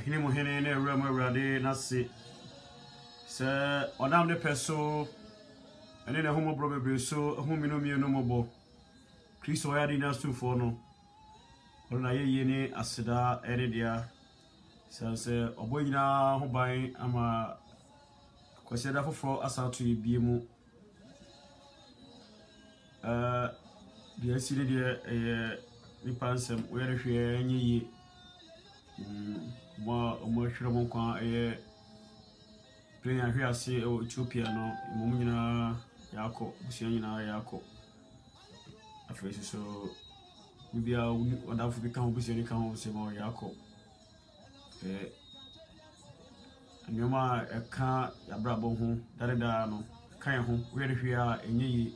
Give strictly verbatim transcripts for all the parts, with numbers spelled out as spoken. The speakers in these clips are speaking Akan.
hini mu hini ne ewura mu ewurade na se se onam ne peso ene ne homo bro bebre so ho minu mienu mobo Kristo ya di na sufo no ona ye ye ni aseda ere dia se se obo nyina ho ban ama kwaseda foforo asatu ye biemu eh dia sire dia eh ni pansem we re hwe enye yi mm mo mo hwere mo kwa eh plan hwe ase e Ethiopia no mo nyina yako busia nyina yako afresh so bibia wonderful bi kan ho busia ni kan ho se mo yako eh anyoma e ka yabrabo ho dareda no kan ho we re hwe a enye yi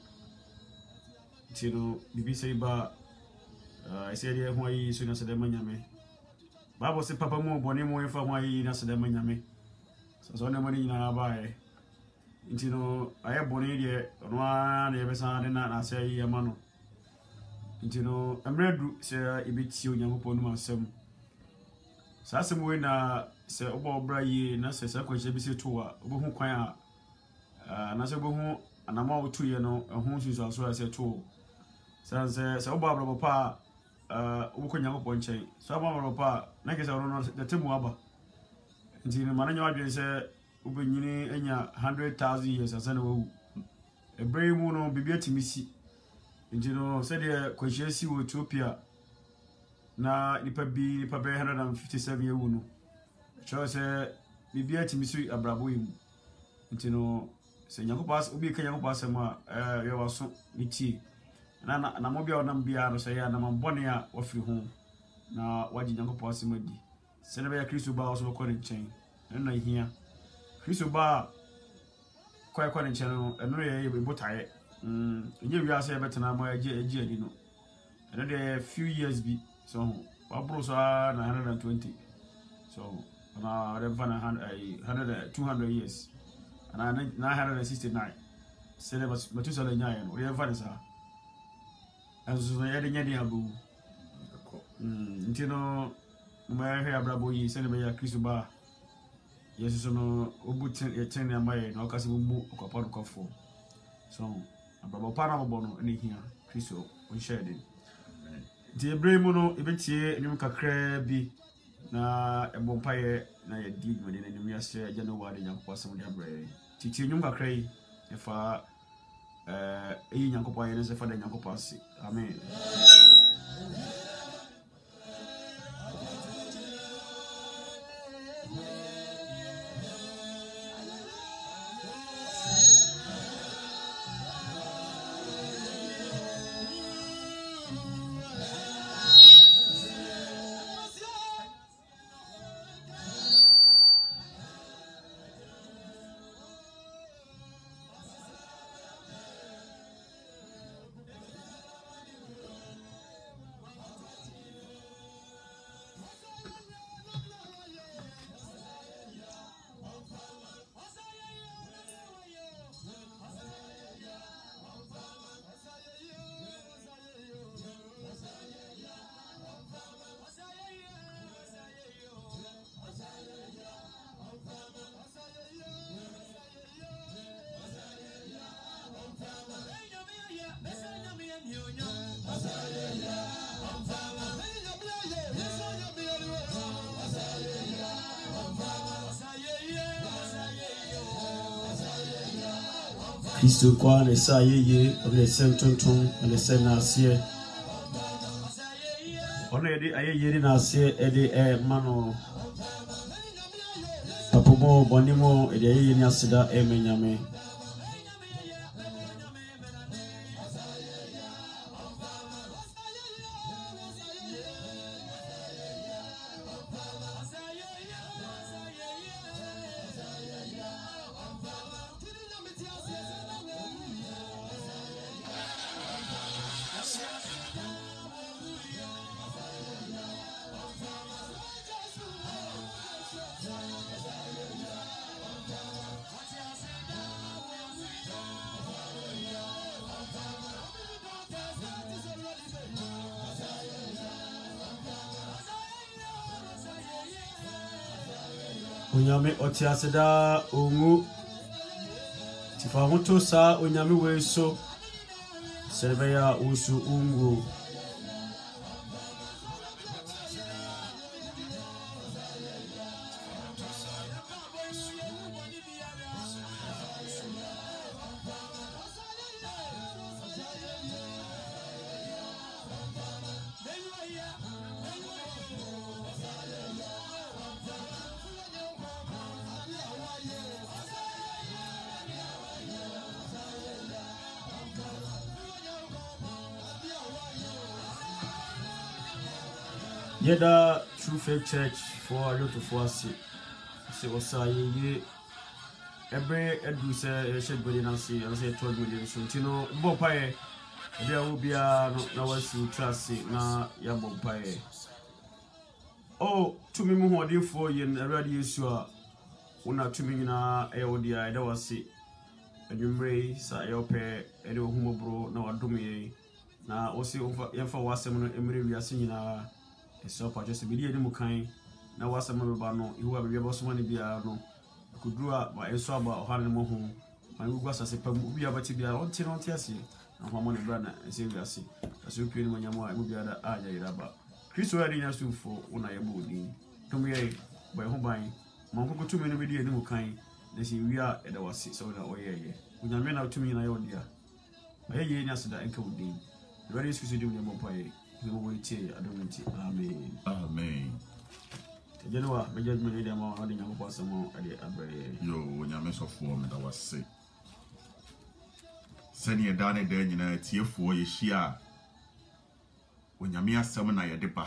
tiro bibi sei ba I said here who yi so na se de manyame Bible say papa mo boni mo enfa ho yi na se de manyame so so na mani na ba e nti no aye boni de no a na ye besa de na na se yi ama no nti no amredu se ibeti onyankopon no asem sa asem we na se obo obra yi na se se kwanje bi se to a obo hu kwan a na se obo hu anama otu ye no ehun susu aso se to sa se se obo abra papa uh uko nyankopon chen so abamaro pa na ke se no the temu aba nti ne mananya wadwen se ubenyini enya one hundred thousand years asana wawu ebrei mu no bibia timisi nti no se de kwahyiasi wo Ethiopia na nipa bi nipa be one hundred fifty-seven yewu no cho se bibia timisi abrabo yi nti no se nyankopon obi ka nyankopon asema eh ye waso niti na na na mo bia onam bia no se ya na mambone a wafiri ho na waji nyankopon asemadi se na be Kristo ba so ko ne chen na hia Kristo ba kwa kwa ne chen no eno ye ye botaye mm enye wi ase betena mo age age adi no eno de few years bi so wa bro so na one hundred twenty so na re van one hundred two hundred years na nine hundred sixty-nine se le matusa le nyaye no re van sa azuzo ya de nyade abu mm ntino mo ya hwe abrabo yi se ne be ya Kristo ba yesu no obutin ye ten ya mai na okase mu okopado kofo so abrabo pa na bobo no ne hia Kristo on share de de ebremu no ebetie enim kakra bi na ebompaye na ye di me ne nim ya se January nyankopɔ asem de abre titi enyum kakra yi e fa eh eyi nyankopɔ ye ne se fa de nyankopɔ ase amen Kristo kwa ne sa yeye ole sentonton ole senasie ona yedi ayeye na asie ede e mano papomo bonimo ede ayeye ni asida e menyame Onyame otiaseda ongu tifa hoto sa onyame weso serveya usu ungu Yeda True Faith Church for a lot of us. Se wasa ye every edu se shed body na see and say twelve million so tino bo pae there will be a na wasu trust na ya bo pae. Oh, to me mo hodin for yen already issue a una to me na e odia da wase adwumre sa e ope e de humobro na wadome na osi yemfa wasem no emre wiase nyina. So for just a video de mukan na wasa mabeba no ihu abia boso mani bia no kudua ba eso aba ohane mo ho ma gugu asase pam bia bati bia onti no onti ase na ho mo ne bra na ese wiase aso pie ni manyamo a mu bia da aya iraba Kristo ya dinya sufo una yebo odin to me ba ho ban ma ko to me no video de mukan na si wia e da wase so na oyeye unyame na to me na yodia ma yeye nya seda enka odin very excuse de mo paye. Amen. Amen. General, my judgment is more than your person. Yo, when you mess of form, that was sick. Send your Danny then you know, tear for your share. When you mere summon a dipper.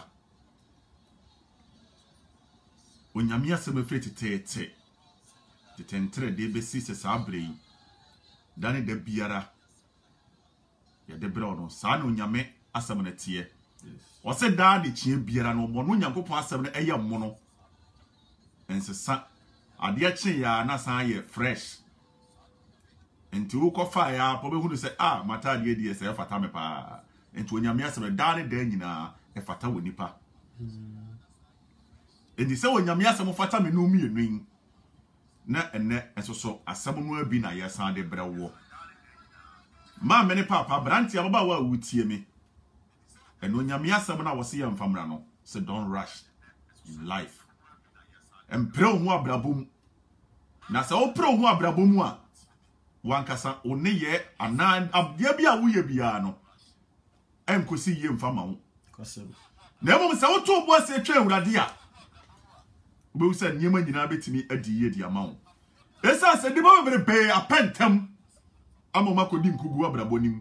When you mere summon fit to take the tentre de bessis as I bring Danny de Biara. Ya de brono, son, when you met a summon a tear. What's a daddy chin beer and no one yanko pass seven a year mono? And so, a dear chin ya nasa fresh. And to cook fire, probably who say, ah, my tad ye dear self at Tamepa. And to when your master a daddy denina, a fata with nipper. And the so when your master of fatami no me ring. Net and net, and so so, as someone will be na ya Sunday bread war. Ma many papa, branty about what would see me. And when you meet someone, I was here in Famrano, so don't rush in life. And pro moi brabum. Nasa o pro moi brabumwa. Wankasa one ye anan abdiabia wuye biano. Em kosi ye mfama. Kwasem. Na mo se wo to bo se twa awurade a. Wo se nyema nyina betimi adi ye di ama wo. Esa se de bo bere be apentam. Amoma kodi nkugu abrabonim.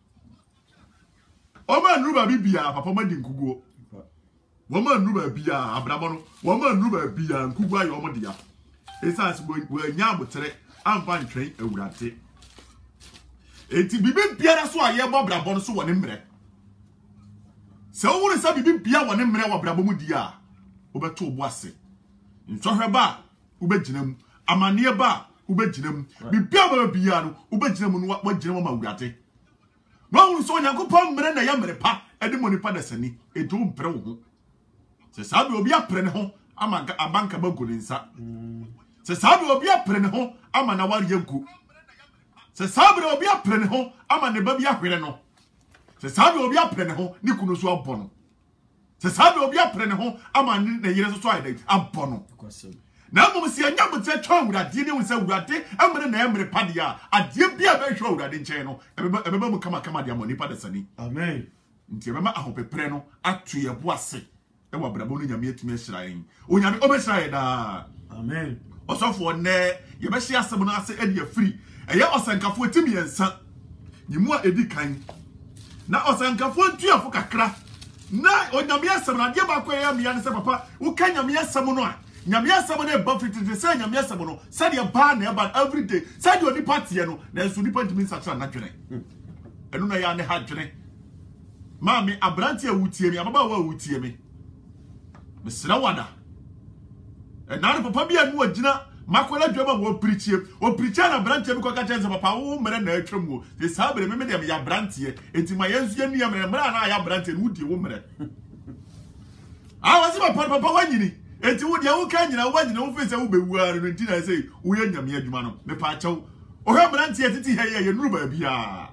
Oma nruba bibia papa ma di nkuguo. Woma nruba bia abrabono. Woma nruba bia nkugu ayo mo dia. Esa se bo anya abotere ampa ntwen awurade. Eti bibi biara so aye bo abrabono so woni mre. Se wo woni sa bibi bia woni mre wo abrabomu dia. Wo beto obo ase. Ntsohwe ba wo beginam. Amane ba wo beginam. Bibia ba bia no wo beginam no wo ginam ma awurade. No so Yakupon mre na ya mrepa edi monipa da sani edu mpre wo ho se sabe obi apre ne ho ama abanka bagoli nsa se sabe obi apre ne ho ama na wari yanku se sabe obi apre ne ho ama ne ba bi ahwere no se sabe obi apre ne ho ni kunu so abono se sabe obi apre ne ho ama ne yire so so ayde abono na mo se anya bote twa awurade ne wonsa awurade amre na emre padia ade bia be hwa awurade nchen no ebeba mu kama kama dia mo nipa da sani amen nti ebema ahopepre no atu ye boase e wa brabo no nyame atumi ahirayen onyame obehirayen da amen osofo ne ye be hia asem no ase e dia free eye osankafo atimi yensa nyimu a edi kan na osankafo ntuafo kakra na onyame asem na de ba kwa ya mia ne se papa wo ka nyame asem no a nyame asem no e ba fitete se nyame asem no se de ba na e ba every day se de oni party no na enso ni party min satra na dwene enu na ya ne ha dwene mami abranti awutie mi ababa wa awutie mi mesra wada e na papa bia nu agina makola dwema wo preachie wo preacher na abranti mi ko ka chense papa wo mere na atwam wo de sabere me me de ya abranti enti ma yensu ye nu ya mere mere na ya abranti nu die wo mere ah wasi papa papa wanyini enti wo dia wo kan nyina wo nyina wo fese wo bewuare no ntina say wo ye nyame adwuma no me pa achew o hwe branti etiti he ye nuru ba bia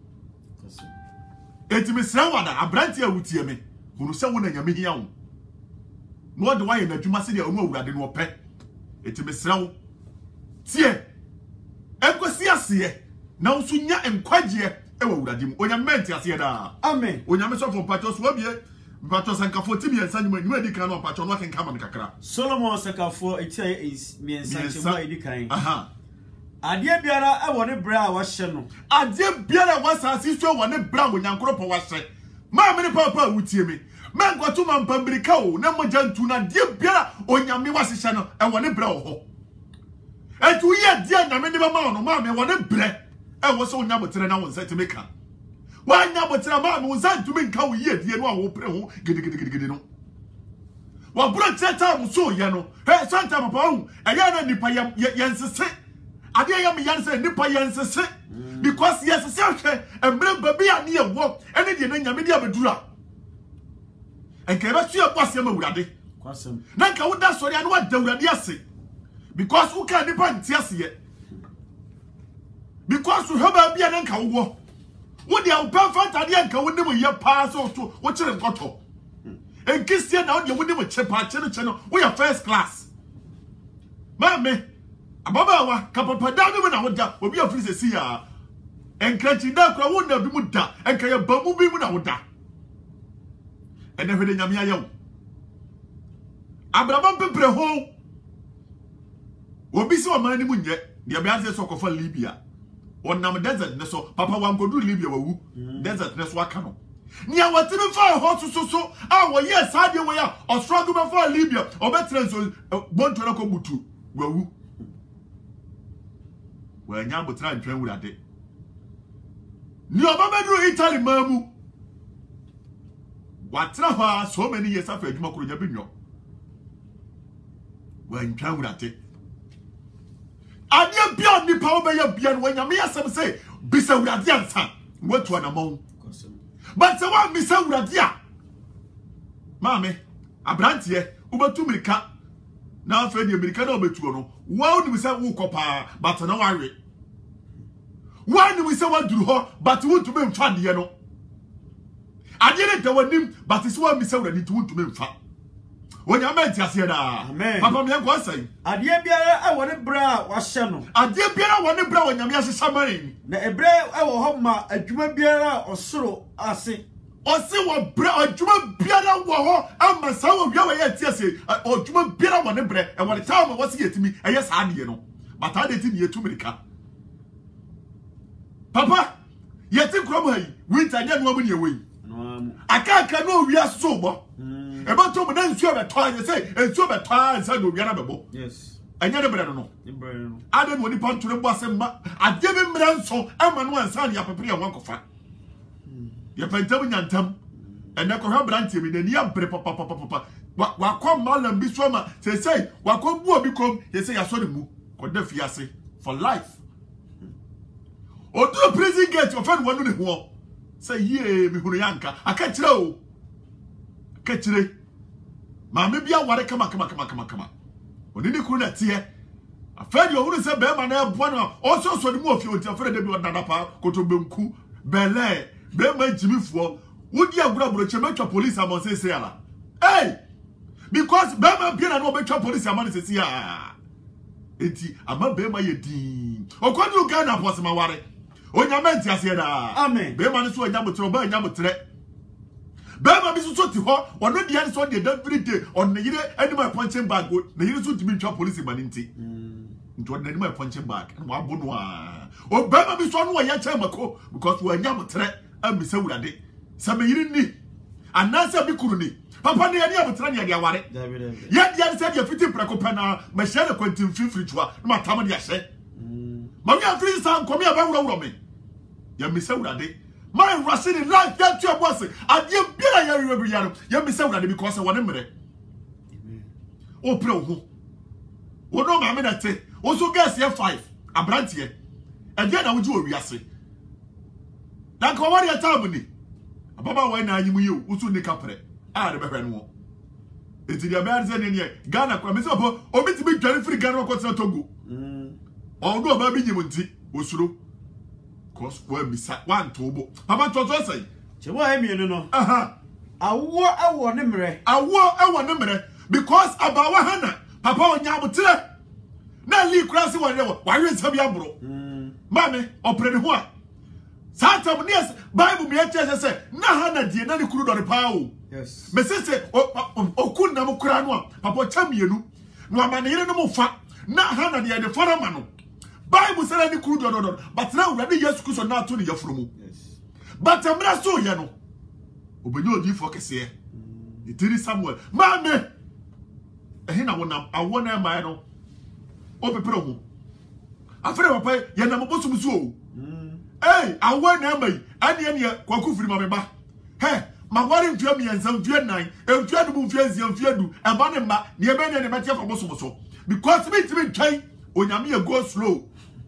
enti me sra wada abranti awutie me hunu se wo na nyame hia wo no de wa ye na adwuma se dia onu awurade no opɛ enti me sra wo tie ekosi ase na wo sunya enkwagye e wa awurade mu onyame menti ase da amen onyame so fo pacho so bie mpacho sankafo ti mi ensa nyuma nyuma di kan no pacho no ken kama me kakra Solomon sakafo etia is mi ensa nyuma edi kan aha ade biara e woni bra a wahye no ade biara wasasi so woni bra wonyankoropo wahye ma me ne papa wutie me ma nkwato ma mpambirika o na moja ntu na de biara onyame wasehye no e woni bra wo ho etu ye de na me ne ma no ma me woni bre e wo so onyabotere na won sete meka wanya botere ma me won santu me nka wo ye de no a wo pre ho gede gede gede gede no wa bro teta mu so ye no he santa papa hu e ya na nipa yensese ade ya me yan say nipa yensese because yes say hwe emre baby ani e wo ene de na nyame de abedura enke ba tu abo asem awurade kwasem na nka wo da sori anu wa da awurade ase because wo ka nipa nti ase ye because wo ba bia na nka wo wo de wo pa fanta de nka wo nim ye pa so to wo kire nkoto enkisia na wo de wo nim che pa che no che no wo ya first class mame ababa wa kapapa da bi na wo da obi afiri se si ya enkrachi da kra wo na bi mu da enka ya ba mu bi mu na wo da ene hwede nyame ayew abrabam pepre ho obi se o man ni mu nye de be ase so kofa Libya onam desert ne so papa wa nkodu Libya wawu desert ne so aka no ni awatime fa ho so so a wo ye sa de wo ya o struggle be for Libya o betre so bonto na ko butu wawu wa nya botra ntwen wurade ni oba bedru Italy mamu watra ho so many years after adwuma kro nya benyo wa ntwen wurade ade bia ni pa obeya bia no nya me yasem say bisa wurade ansa watu anamon but say wa bisa wurade a mame abrantie ubatu mirika na afa di mirika na obetuo no wa ni bisa wo kopa but na ware wa ni bisa wa duru ho but wo to be mfa de no ade ne da wanim but say wa bisa wurade to wo to be mfa wonya menti ase da papa me enko asai ade biara e woni bra wahye no ade biara woni bra wonyame ase samari na ebre e wo ho ma adwuma biara osoro ase ose wo bra adwuma biara wo ho ama sa wo bia we ati ase adwuma biara woni bre e woni tawo wo se yetimi eye sa ade no bata ade ti ne yetumirika papa yeti krom hayi winter nya no amu ne ewe aka aka no wi aso bo eba to mo na nsuo beto anye say nsuo beto ansa no wi na bebo yes anya ne bre no ne bre no ade no ni panture bo asema ade bi mra nso ama no ansa ne apepere ya wankofa ye pantam nyantam ene ko hwa brantie mi ni abre papa papa papa wa kom malam bi so ma say say wa kom bu obi kom ye say ya so ne mu ko da fiase for life odo prison gate ofen wonu ne ho say ye mi hunu yanka aka kire o aka kire ma me bia ware kama kama kama kama kama oni ni kunu na tie afedi o hunu se be ma na ebo na o so so ni mu ofi o tie afedi bi o dada pa koto benku bele be ma jimifuo wodi agura buro chemetwa police amon se se ala hey because be ma bia na no betwa police amon se se ya enti ama be ma ye din okwadu Ghana post ma ware onyamenti ase da amen be ma ne so onyamotre ba onyamotre be ma bi so so ti ho wono dia ne so de every day on ne yire animal punching bag ne yire so timi twa police man nti nti on animal punching bag no abo no a o be ma bi so no ya cha mako because wo onyamotre am se wurade se me yire ni anasa bi kuru ni papa ne ya ni amotre ne ya ware ya dia se dia fiti preko pana ma share kwantim fifiri twa na matam dia hye ma wi afiri san komi aba wuro wuro me ya mi se wurade my rushing in life that you boss ade bia ya rewe bia no ya mi se wurade because won mere o pre o ho wo no ma me na te o so gas here five abrantie e dia na wo ji o wiase dan ko wari atam ni ababa wa na anyimu yi o so ni kapre a de behwe no enti dia be anse ne ne Ghana kwa me se obo obi ti be dware free Ghana ko tena Togo mm odo ba bi nyim nti osuro cause wa misa wan to obo papa to to say che wa emienu no aha awo awo ne mre awo awo ne mre because abawa hana papa onya abotre na li kura se wo ne wo wa hwe nsam ya boro mm mame opre ne ho a satam ne Bible me eche se na hana die na ne kuru do ne pa o yes me se se okun na mo kura no a papa chamienu no amane yere no mo fa na hana de de fara ma no Bible say na ne kuru do do but na urade Yesu Kristo na to ne yafuro mu yes but amra so ye no obenye odi fo kese e tiri Samuel mame ehe na wonam awo na mai no o pepere ho afere papa ye na mobosum so o eh awo na mai ane ane kwaku firi ma me ba he ma wari mfia mi ensa mfia nan mfia du mfia nsia mfia du e ba ne ma ne be ne ne betia fa bosum so because me timi twai onyame ye go slow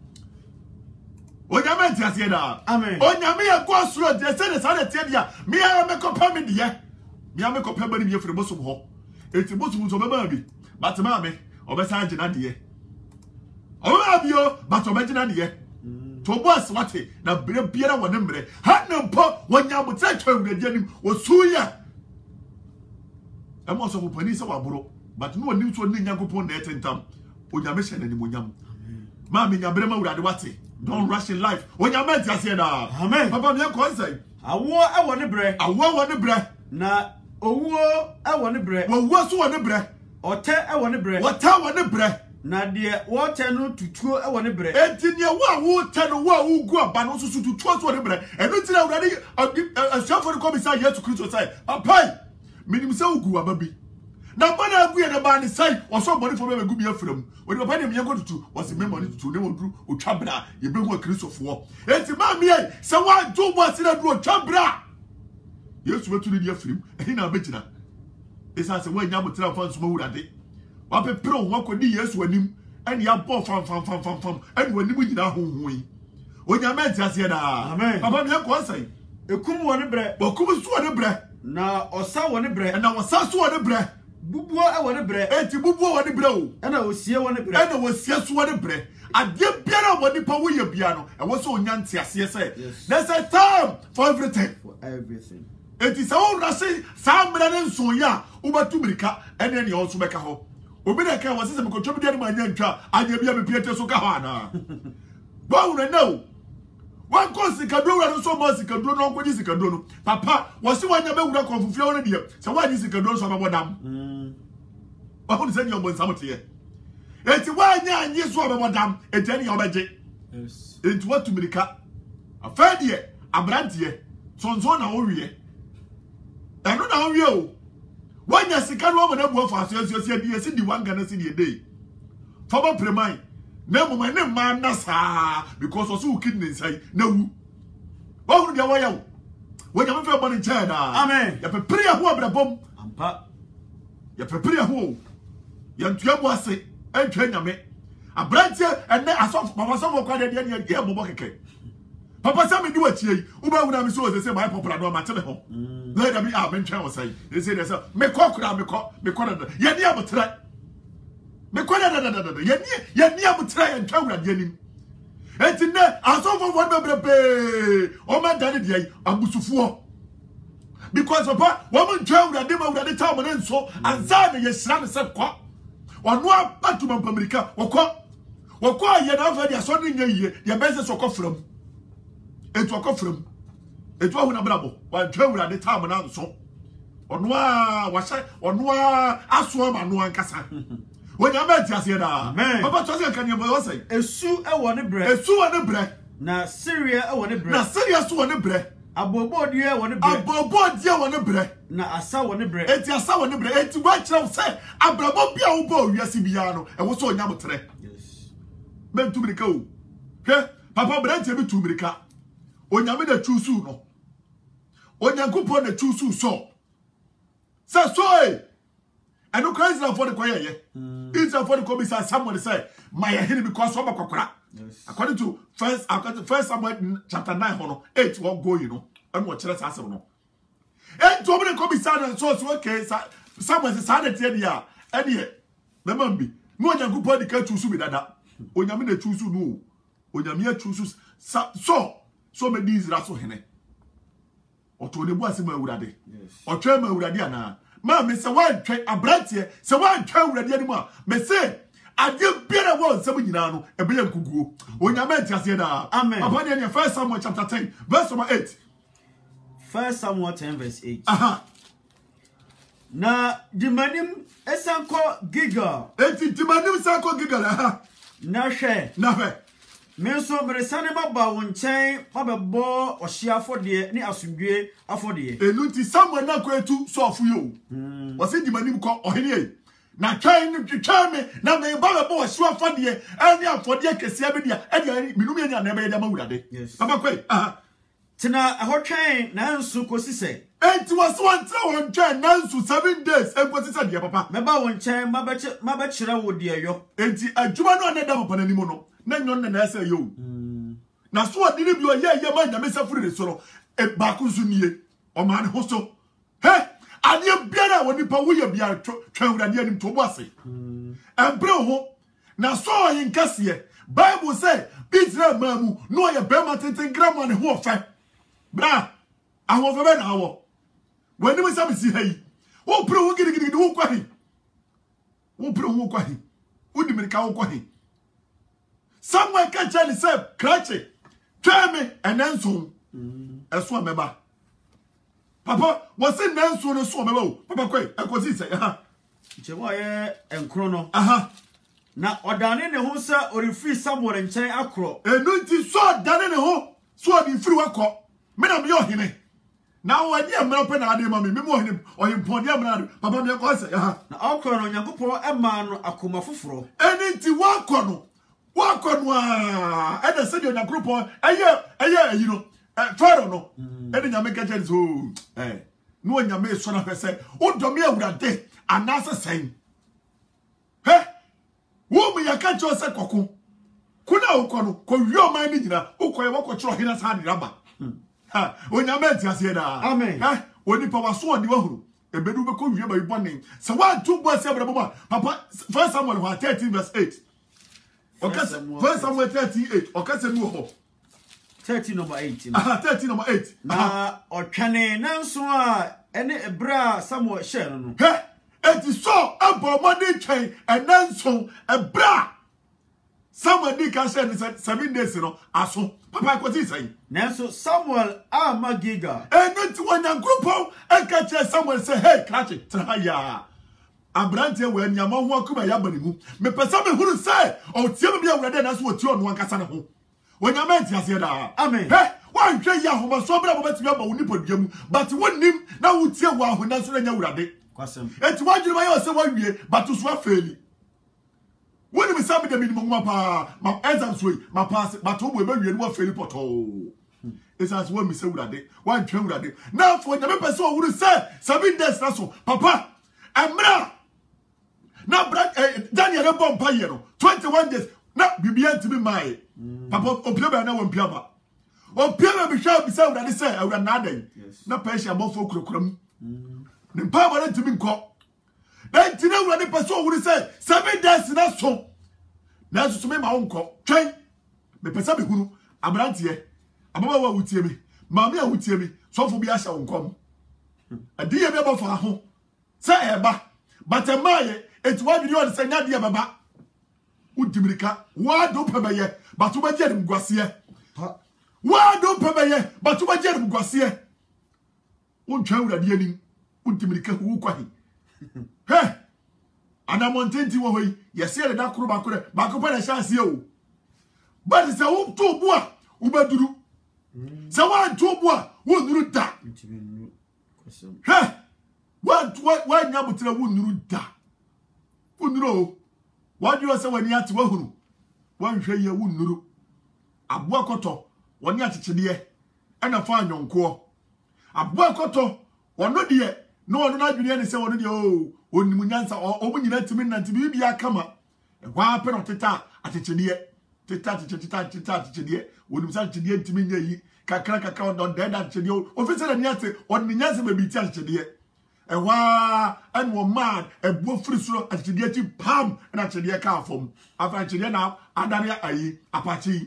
onyame ti ase da amen onyame ye go slow de se ne sa de tie dia me ya me ko pa me de ye me ya me ko pa ba ni me firi bosum ho eti bosum so be ba bi but ma me obesa gina de ye oba bio but obegina de ye to boss wate na bere biara wone mre ha na mpo wonya botre twamredi anim osuya amo so ko pani se waboro but no oni so ni nyankopon na etentam onyame hye na ni monyam ma me nya bere ma wurade wate don't rush in life onyame ntiase da amen papa me ko say awo awo ne bre awo wone bre na owo awo ne bre wo so wone bre ote awo ne bre wota wone bre na de wote no tutuo awo ne bre enti ne wo awo te no wo awo gu aba no susu tutuo so ne bre eno ti na wurade asuafo ko bi say Yesu Kristo say papa minim se ugu aba bi na bana agu ye na ba ni say oso body fo be gu bi afram odi papa ne me tutu wose me money tutu ne wodru otwabra ye be hu Kristofo enti ma me ai se wa jo bo asira du otwabra Yesu betu ne dia afram ehi na abegina esa se wa nya botra fa nsoma wurade wa pepere ho akodi Yesu anim ene ya bo fam fam fam fam fam ene wanim nyina honhon onyame ntiase da amen papa me ko say ekum woni bre bokum so woni bre na osa woni bre na osa so woni bre bubuo e woni bre enti bubuo woni bre o ena osie woni bre ena osie so woni bre ade biara woni pa wo ye bia no e wo so onya ntiase say there's a time for everything for everything enti sa wo rase sa mra ne nso ya wo batu mirika ene ne o so beka ho obi na ka wo se se mekotwa bi ma anya ntwa anya bia me piete so ka ho ana ba wo no wan ko sikadro wura so mo sikadro no ko ji sikadro no papa wo se wanya be wura konfufia wona die se wanya sikadro so abodam mm ba ho se ni obo nsamote ye enti wanya anyi so abodam enti ni obeje yes enti watu mirika afadie abrantie sonzo na wo wie eno na wo wie o wanya sikadro mo na buo fa so so so die se di wanga na se die dey faba premai na mo ne ma na sa because oso kidney nsai na wu ba hu dia waya wo nya me fe boni chair da amen ya pepere ya ho abrabom ampa ya pepere ya ho ya ntua bo ase entwa nyame abrantie ene asof mama sof kwa de de ne ya bobo keke papa sa me di wachie wo ba hu na me so se se my popular no ma tebe ho na da bi a me ntwa wo sai they say they say me kokura me ko me ko da ya ni abotra me ko da da da da ya ni ya ni abotra ya ntwa wura de anim enti ne asofo fo bebrebe o ma da de ai abusufuo because papa wo mo ntwa wura de ma wura de ta mo ne nso anza na ye sira ne se kwa ono abatuma mpamirika wokọ wokọ ye na afa dia so ne nya yie ye be se so kofram etu akofram etu ahu na brabo wa ntwa wura de ta mo na nso ono a wa sha ono a aso ma no ankasa wonya ma ti ase da papa to se kan ye bo say esu e wo ne bre esu wo ne bre na Syria e wo ne bre na Syria so wo ne bre abobo die e wo ne bre abobo die wo ne bre na asa wo ne bre enti asa wo ne bre enti wa kire say abrabo bia wo bo wiase bia no e wo so onya motre yes ben tumirika o ke papa branche bi tumirika onyame da chusu no onyankopo na chusu so say so eh eno Christ for the choir ye Israel for the come say someone say my head because of kokora yes according to first first Samuel chapter nine hono eight won go you know and what church asem no and to me come say so so okay Samuel say saa de tie dia e de me man bi no onyankopon de ka chusu bi dada onyame na chusu no onyame ya chusu so so me di Israel so hene oto ne bu ase ma awurade otwa ma awurade ana ma me se wan twa abrantie se wan twa awurade ani mu a me se ade biara wo nsem nyina no e be yankuguo onyame ntiase da amen papa ne First Samuel chapter ten verse number eight. First Samuel ten verse eight. Aha. Na dimanim esanko Gilgal. Eti dimanim esanko Gilgal aha. Na hwe. Na hwe. Me so meresane baba wo nchen mabebo ohia afode ni asundwe afode. Enu ti Samuel na ko etu so ofu yo. Mm. Wo se dimanim ko ohene yi. Na twan ni twitwa me na me baba bo ohia afode ani afode kese abedia e dia minum ya na be dia mawurade. Yes. Baba kwai aha. Tina ahotwen na nsu kosi se. Enti was one tell one try nansu seven days e kosi se dia papa. Meba wo nchen mabeche mabechira wo de yo. Enti adwuma no na da papa na nimo no. Na nyon na na ese yo. Mm. Na so odi ni bi o ye ye ma nya me safuri re so no. E ba ku zu nie. O ma ne ho so. He, ade biara woni pa wo ye bia twa wurade anim to bo ase. Mm. Embre ho. Na so yin kase. Bible say Israel mamu no ye be ma tenten grama ne ho ofa. Bra, aho fe be na awo. Wani we say si hayi. Wo pre wo gidi gidi wo kwahi. Wo pre wo kwahi. Wo di mirika wo kwahi. Someone can tell himself, Cratchy, tell me and then soon. As one member. Papa, what's in then soon as so member? Papa, quite, I was say, aha. Chewaye and chrono. Aha. Na odane ne ho sa orifri Samuel nchen akro. Enu ti so odane ne ho so odi firi wakọ. Me na me yo hene. Na wo adi amra pe na ade ma me me mo hene oyimpon dia amra. Papa me ko say, aha. Na akro no Nyankopon ema no akoma foforo. Eni ti wakọ no. Wakọ no a e da se de Nyankopon eye eye yi no. Eh faro no. Eni nyame ka je so eh no nyame so na pese o do me awurade anase sen. He wo me yaka cho se kokko kuna ukono ko wi man ni nyina ukoye wako chiro hina sa de raba ha onyame ti ase da amen ha oni pa waso oni wahuru ebedu be ko wi ba ibone se wa tu bo ase abra baba papa First Samuel thirteen verse eight okay First Samuel thirty-eight okay se nu ho thirty number eight aha thirty number eight na otwane nanso a ene ebra Samuel share no he eti so abomode twen enanso ebra Samuel di ka share seven days no aso papa ko ti say nanso Samuel a magiga enu ti wanyankopon eka che Samuel say hey Cratchy tra ya abrante we nyama ho akuma ya banimu me pesa me huru say o tie me bia wurade na so o tie onu ankasa ne ho wonyama nti ase da amen he wan hwe ya ho so bra bo betimi aba woni podua but wonnim na wo tie wo aho na so nya wurade kwasem enti wadwiri ma yo se wawie but so afeli woni me sabe de minimum ma pa ma exams we ma pass but wo be wie no afeli poto esas wo mi se wurade wan hwe wurade na fo nya me pese o wuru say seven days na so papa emra na bra eh, Daniel bomb pa ye no twenty-one days na bibia ntimi mai papa opiaba na won piaba opiaba bi hwa bi say wurade say awura na adan na Persia bofo kurokuram ne pa ba ntimi nko na ntina wurade pese o wuru say seven days na so na so me ma wonko twen me pese be hunu abrante ababa wa wutie me ma me a wutie me so fo bi a hya wonkom adiye be ba fa ho say eba but e maye eti wa video de say nya de baba udimirika wa do pebeye but wo baje dem guase wa do pebeye but wo baje dem guase wontwa wurade ani udimirika hu kwahi he ana montenti wo hoyi yesi ele da kuro ba kuro ba ko pa na chance o but se wo to bu a wo baduru se wa to bu a wo nuru da he wa wa nya butere wo nuru da wo nuru wa di o se wani ati wa huru wa nhwe ye wo nuru abo akoto woni achichide e na fa anyonko abo akoto wono de no wono na adwene ne se wono de o onimu nyansa o mu nyina timi nanti bi bia kama e kwa pe no teta achichide teta teta teta achichide wonimu sa achichide timi nya yi kakra kakra don de da achichide o ofisere ni ate woni nyansa be bi ti achichide Ewa and one mad a bo free solo at the palm and actually a car from after now Adania Aye Apache.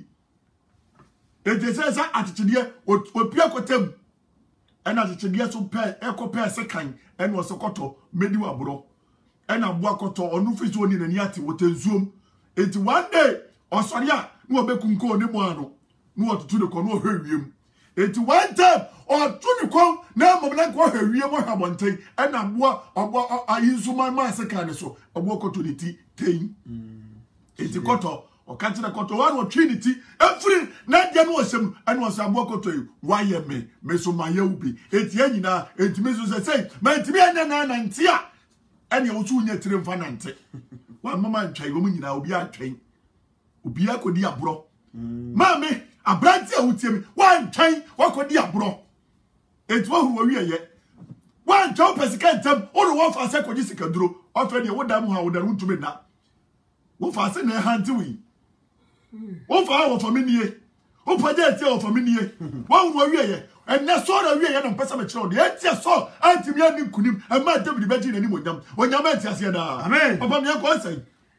It is as attitude or Piacotem and attitude so pair echo pair second and was a cotto medua bro and a boacoto or no fish one in a yati with a zoom. It's one day or Sonia no becunco ne moano no to the corner him. It's one time or two the call now like what her real one thing and I'm what I use my master kind of so a walk to the tea thing. It's a cotto or catching a cotto one or trinity every night there was some and was a walk to you. Why me, Meso my yobi, it's yenina, it's Meso say, my Tiana and Tia, and you two near Triumphante. One moment, try woman, I'll be a train. Ubia could be a bro. Mammy. A branch out him, one time, what could you bro? It's one who are yet. One job as a can't tell all the one for a second, you can do, offer you what damn how would I want to be now. What for send a hand to we? One for our family, oh, for that, your family, one who are yet, and that's all the way and pass a child. Yet, yes, so Auntie Mianim couldn't, and my deputy betting any more them when your man says, Amen. Upon your question.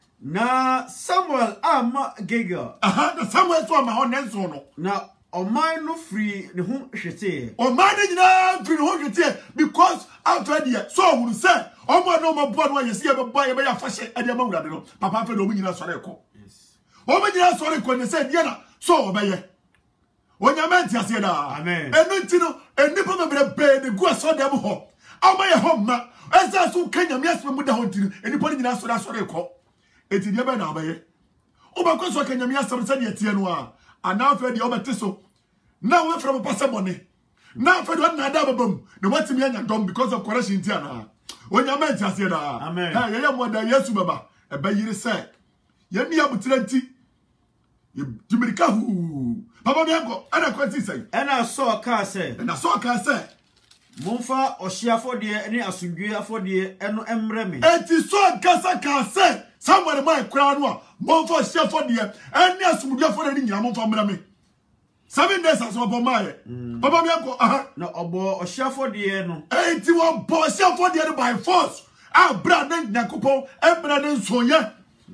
Na Samuel ama Gega. Aha, na Samuel so ma honen so no. Na oman no free ne ho hwete. Oman ni na free ne ho hwete because after there so wuru say omo no mo board wa yesi e be boy e be ya fashe e de ma wurade no. Papa fe no nyina sore ko. Yes. Omo nyina sore ko ne say dia na so obeye. Onyama nti ase da. Amen. Enu nti no enipa mebre be ne gu aso dem ho. Ama ye ho ma. Esa so kanya me asem mu da ho nti enipa nyina sore sore ko. Eti dia be na abaye obakọ so kanyame asem se de tie no a ana fa de obete so na we from pasa bone na fa de na da babam ne watimi anya dom because of correction tie na onyama nti ase da. Amen. Ha ye ye mo da Yesu baba e ba yiri se ye ni abutira nti ye timirika hu papa bi anko ana kwati sai Ena so ka se na so ka se Monfa oshiafo de ne asundwe afode eno emre me. Eti so kasa ka se somewhere my crown no monfa oshiafo de ene asundwe afode ni nyina monfa mra me. Seven days as obo my. Papa mi anko aha Na obo oshiafo de no. Eti wo bo oshiafo de by force. Ah bra na Yakopon ebra na nsoye.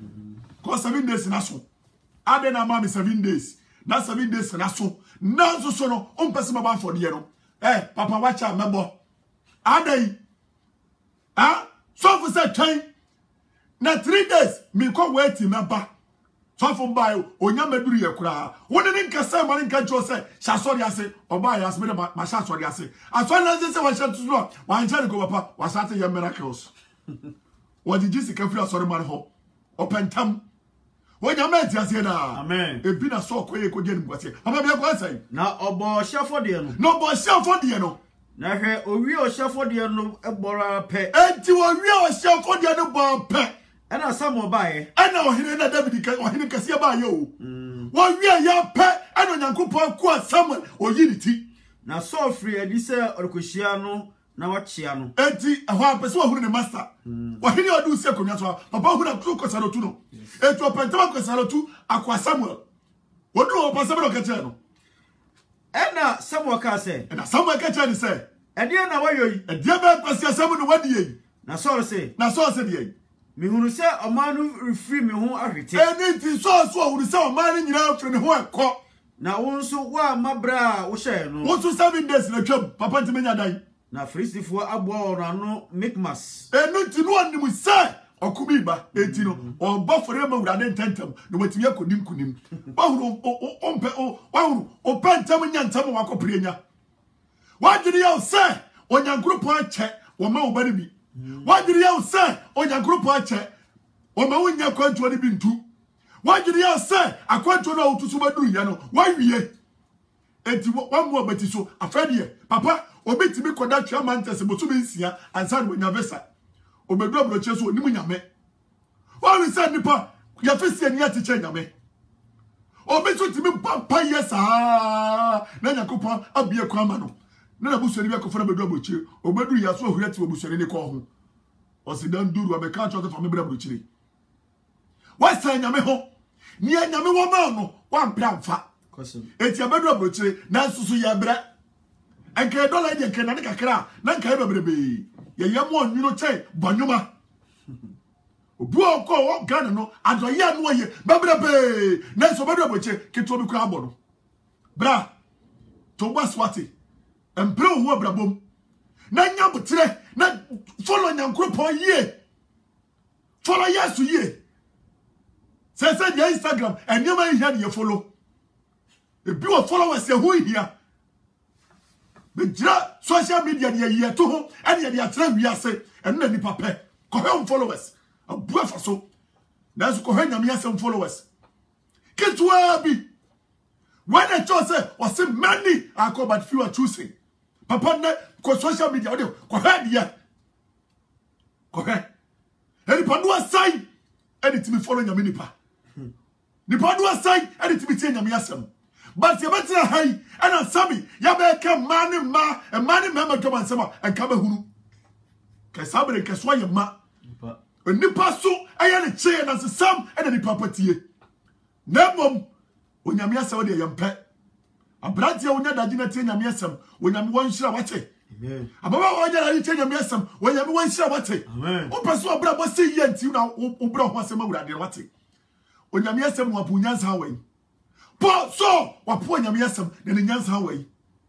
Ko seven days na so. Ade na ma me seven days. Na seven days na so. Na so so no on pese ma ba for de no. Eh, Papa watch out, member. Adai. Ah, so for say train. Na three days, me come wait member. So for buy, onya meduru ye kura. Won ne nka say man nka jo say, sha sorry ase, oba ya ase me ma sha sorry ase. Aso na say wa sha tuzo, wa ncha go papa, wa start your miracles. What did you see kafira sorry man ho? Opentam. Wonya meti ase na. Amen. E bi na so koye ko je ni buase. Papa bi ko say. Na obo oshiafo de no. No bo oshiafo de no. Na hwe owi oshiafo de no egbora pe. Enti wo wi oshiafo de no bo pe. Ena Samuel bae. Ena ohine na David ka ohine kase ba ye o. Wo wi ya pe ena Onyankopon ku Samuel oyiniti. Na so free edi se orikohia no na wachia no. Enti ho apese wo huru ne master. Ohine odu se konwa so papa huru na ku kosaro tu no. Enti opentama kosaro tu akwa Samuel. Wodu o pa Samuel ka che no. Ena Samuel ka se. Ena Samuel ka che ni se. Edi na wayoyi. Edi ba kwasi Samuel no wadi yi. Na so se. Na so se de. Me hunu se omanu refri me ho ahwete. Eni ti so so huru se omanu nyina afri ne ho ekọ. Na wonso wa mabra wo hye no. Wonso seven days na twam papa ntimenya dan. Na Filistifo abo no ano Mikmas. Enu ti no animu se okubi ba enti no oba fore ma wurade ntentam no watimi akodim kunim. Wa huru ompe o wa huru o pentam nyantam wakopre nya. Wa gidi ya se Onyankopon ache wo ma wo ba ne bi. Wajiri ya se Onyankopon ache o ma wonya kwantuo ne bi ntu. Wajiri ya se akwantuo na otusu baduru ya no wawie enti wa mu obati so afadie papa obetimi koda twa mantes botu be nsia ansa no nya vesa obedu abroche so onimu nyame wa wi se nipa ya fesi ani atiche nyame obetu timi papa yesa na Yakopon abie kwa ma no na busori bi akofo na bedu abroche obedu ya so ohurati obusori ne ko ho osidan duru abeka cho fa me bra abroche wa sa nyame ho ni nyame wo ma no wa mpra mfa eti abedu abroche na susu ya bra enke dollar de enke na ne kakra na nka bebrebe ye ye mo nwuno che bonyuma obuo ko wo Ghana no adoye no ye bebrebe na so bedo boche keto bi kura bono bra to baswati empre hu abrabom na nyabotre na follow nyankropon ye follow yesu ye say say the Instagram and you man here you follow if you followers say who here be jira social media dey ye to ho and dey atra wi ase and na nipa pe ko he followers abua fa so na so ko he nyame asem followers kitwa bi when the church say was many are called but few are choosing papa na ko social media o dey ko he dia ko he any pa no asai any to me follow nyame nipa nipa no asai any to me tie nyame asem but you better hay and Sammy ya be ka man ma e man ma ma dwama nsema e ka ba hunu ka sabre ka so ye ma nipa so aya ne che na sam e na nipa patie na mom onyame asem de yempe abrante onya daji na tie nyame asem onyame won hira wate amen ababa onya daji tie nyame asem onyame won hira wate amen o peso obra bo se ye nti na obra ho asem awurade wate onyame asem wa punyansa we Paul so wapo nyame yasem na ne nyansa wai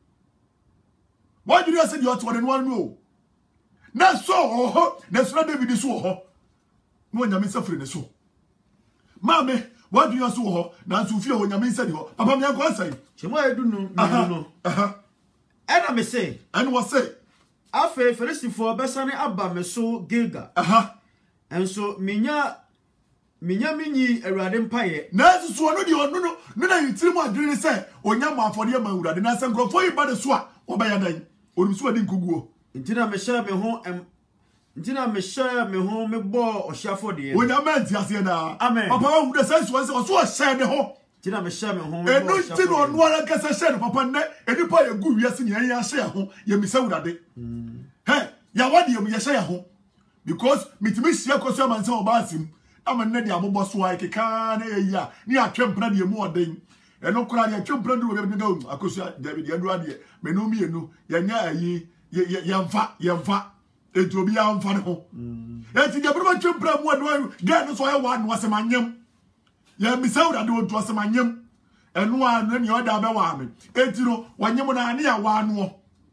why do you say you to one one no na so ho na so David so ho no nyame safre ne so mame why do you so ho na so fie ho nyame sadi ho papa me anko asai chemo edu no me no aha ena me say and what say afa ferisifo besane aba me so Gilgal aha enso minya minya minyi awurade mpaye na susu no de onu no no na yitiri mu adwene se onya ma afode ma awurade na se nkrofo yiba de so a obaya dan onu so adi nkuguo ntina me share me ho ntina me share me ho me bo ohyiafode onya ma ntiase na amen papa wa hu de se so so so share ne ho ntina me share me ho enu nti no onu ara kasa share papa ne enipa ye gu wiase ne ya share ho ye misa awurade he ya wade ye ye share ho because mitimi share koso man se obasim ama nne dia mobo so ai keka na eya ni atwempra de mu oden eno kura de atwempra de wo be ngam akosu David ya duade me no mienu ya nya ayi ya mfa ya mfa etobi ya mfa ne ho enti de bro atwempra mu oden ga no so ya wa no asemanyem ya misawda de wonto asemanyem eno anu ne oda be wa me enti no wanyem na ne ya wa no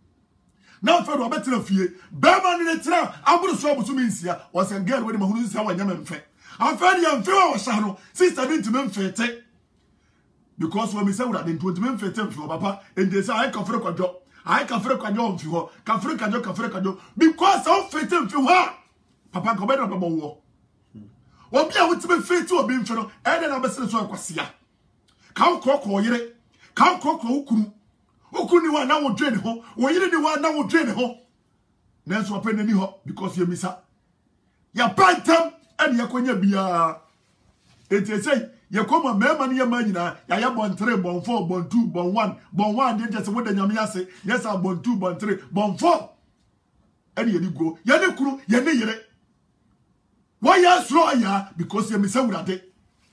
na fe do betra fie be ma ne tira aburu so abusumi nsia wasengel we de mahunu nsia wanyem mfe afari am fe wa shano sister didn't memfete because when me say we didn't memfete mfe papa and they say I can free kwajo I can free kwajo mfe ho can free kwajo can free kwajo because I fete mfe ho papa ko be no babo wo obi a wutime fete obi mfe no e na be se so akwasea kan kokko yire kan kokko ukuru ukuru ni wa na wo dwe ne ho wo yire ni wa na wo dwe ne ho na so open ni ho because ye misa ya bantam and yakonya bia enti say yakoma mema ne yama nyina ya ya bon three bon four bon two bon one bon one dey just wo da nyame ase yes a bon two bon three bon four and ye di go ye ne kuru ye ne yire why ya so ya because ye misa wurade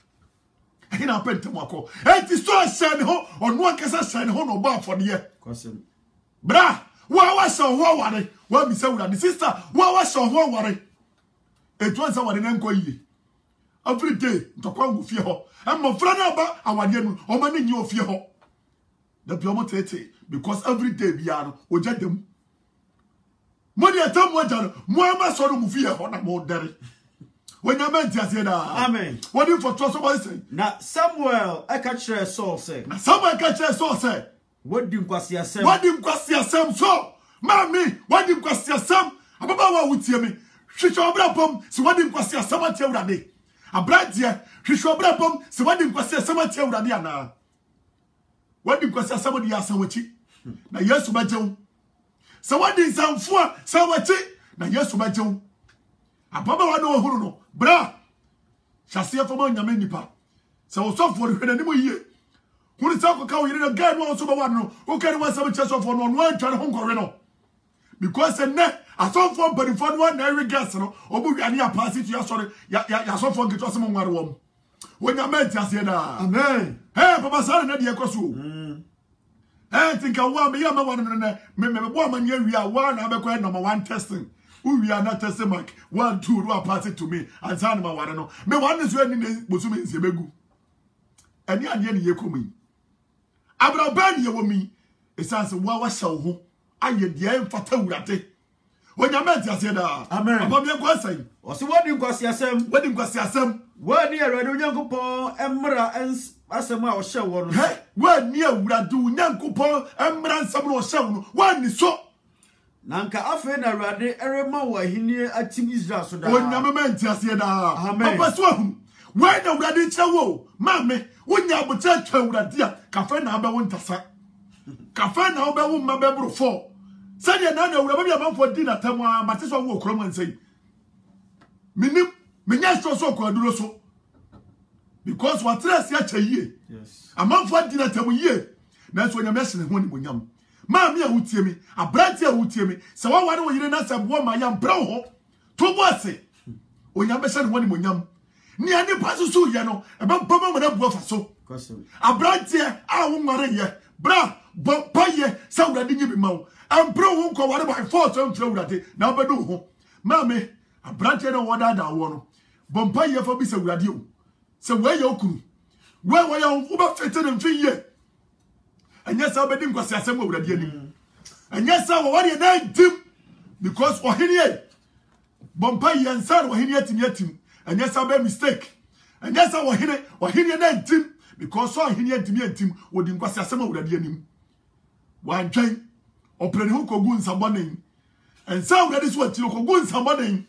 hina pentem akọ enti so shine ho onu akesa shine ho no ba for de ye kwasem bra wa wa so ho ware wa misa wurade sister wa wa so ho ware etu ansa wade na nko yie every day ntokwa ngu fie ho emmo fra na ba awade nu o ma nyi ofie ho da bi o mo tete because every day bia no oja dem mo de atam mo ja no mo ama so no mu fie ho na mo dere wonya ma nti ase da amen what if for trust somebody say na Samuel akachre Saul say na Samuel akachre Saul say wodi nkwasi asem wodi nkwasi asem so mami wodi nkwasi asem ababa wa wutie mi hwehwe obra pom si wadi nkwasi asama tie urade abradie hwehwe obra pom si wadi nkwasi asama tie urade ana wadi nkwasi asama di asawachi na Yesu bajew si wadi nsamfo a sawachi na Yesu bajew ababa wa no huru no bra hyase afoma nyame nipa se wo sofo hwe na nimu yie huru sa ko ka wo yire na ga no so ba wa no wo ka ni wa sabu che sofo no no antwa ho nkore no because ne asofo body for one na every guest no obu wiane ya pass it ya sorry ya ya asofo ngeto asem nware wom wonya menti ase na amen hey papa sare na de ekoso mm eh tinka wa me ya ma wan ne me me bo amane awia wa na abekọ number one testing Who we are not a mark. One, two, one pass it to me. And San Mawarano. Me one is when in Bosumi Zebegu. And yan yen ye kumi. Abra ban ye womi. It says, Wawa Shaw. I ye dear Fatawate. When you met us, Amen. About your question. Or so what you got yourself? What you got yourself? Where near a young couple, Emra and Asama or Show. Where near would I do young couple, Emra and Sabro Show? One is so. Nanka afena rade erema wa hini atim Israel so da. Onyame menti ase da. Amen. Papa so hu. When the rade chewo, mame, wonya bocha twa urade a kafa na ba wontasa. Kafa na oba wo mabebro fo. Sanya na na uraba bia manfo di na tamu a mate so wo okro man sei. Minim, menya so so ko aduro so. Because what rest ya cheye. Yes. Amanfo di na tamu ye. Na so onyame hye ne ho ni bonyam. Mammy, I would tell me, a branch I would tell me, so I want to not have one my young bro. To what's it? When you mention one in yam. Near the pastor so yano, about Baba when I go for so. A branch here, I won't marry ye. Bra, but pay so that didn't give me more. And bro won't go out of my force and throw that day. Now, but no, Mammy, a branch I don't want that one. Bompire for me so radio. So where you could? Where were you over fitted and three years? And yes, I didn't go see a same already. And yes, I want your name, Tim, because for him, Bompay and son were here to meet him. And yes, I made mistake. And yes, I want him, or him your name, Tim, because so he had to meet him, wouldn't go see a same already. One train, open hook or goon somebody. And so that is what you go somebody.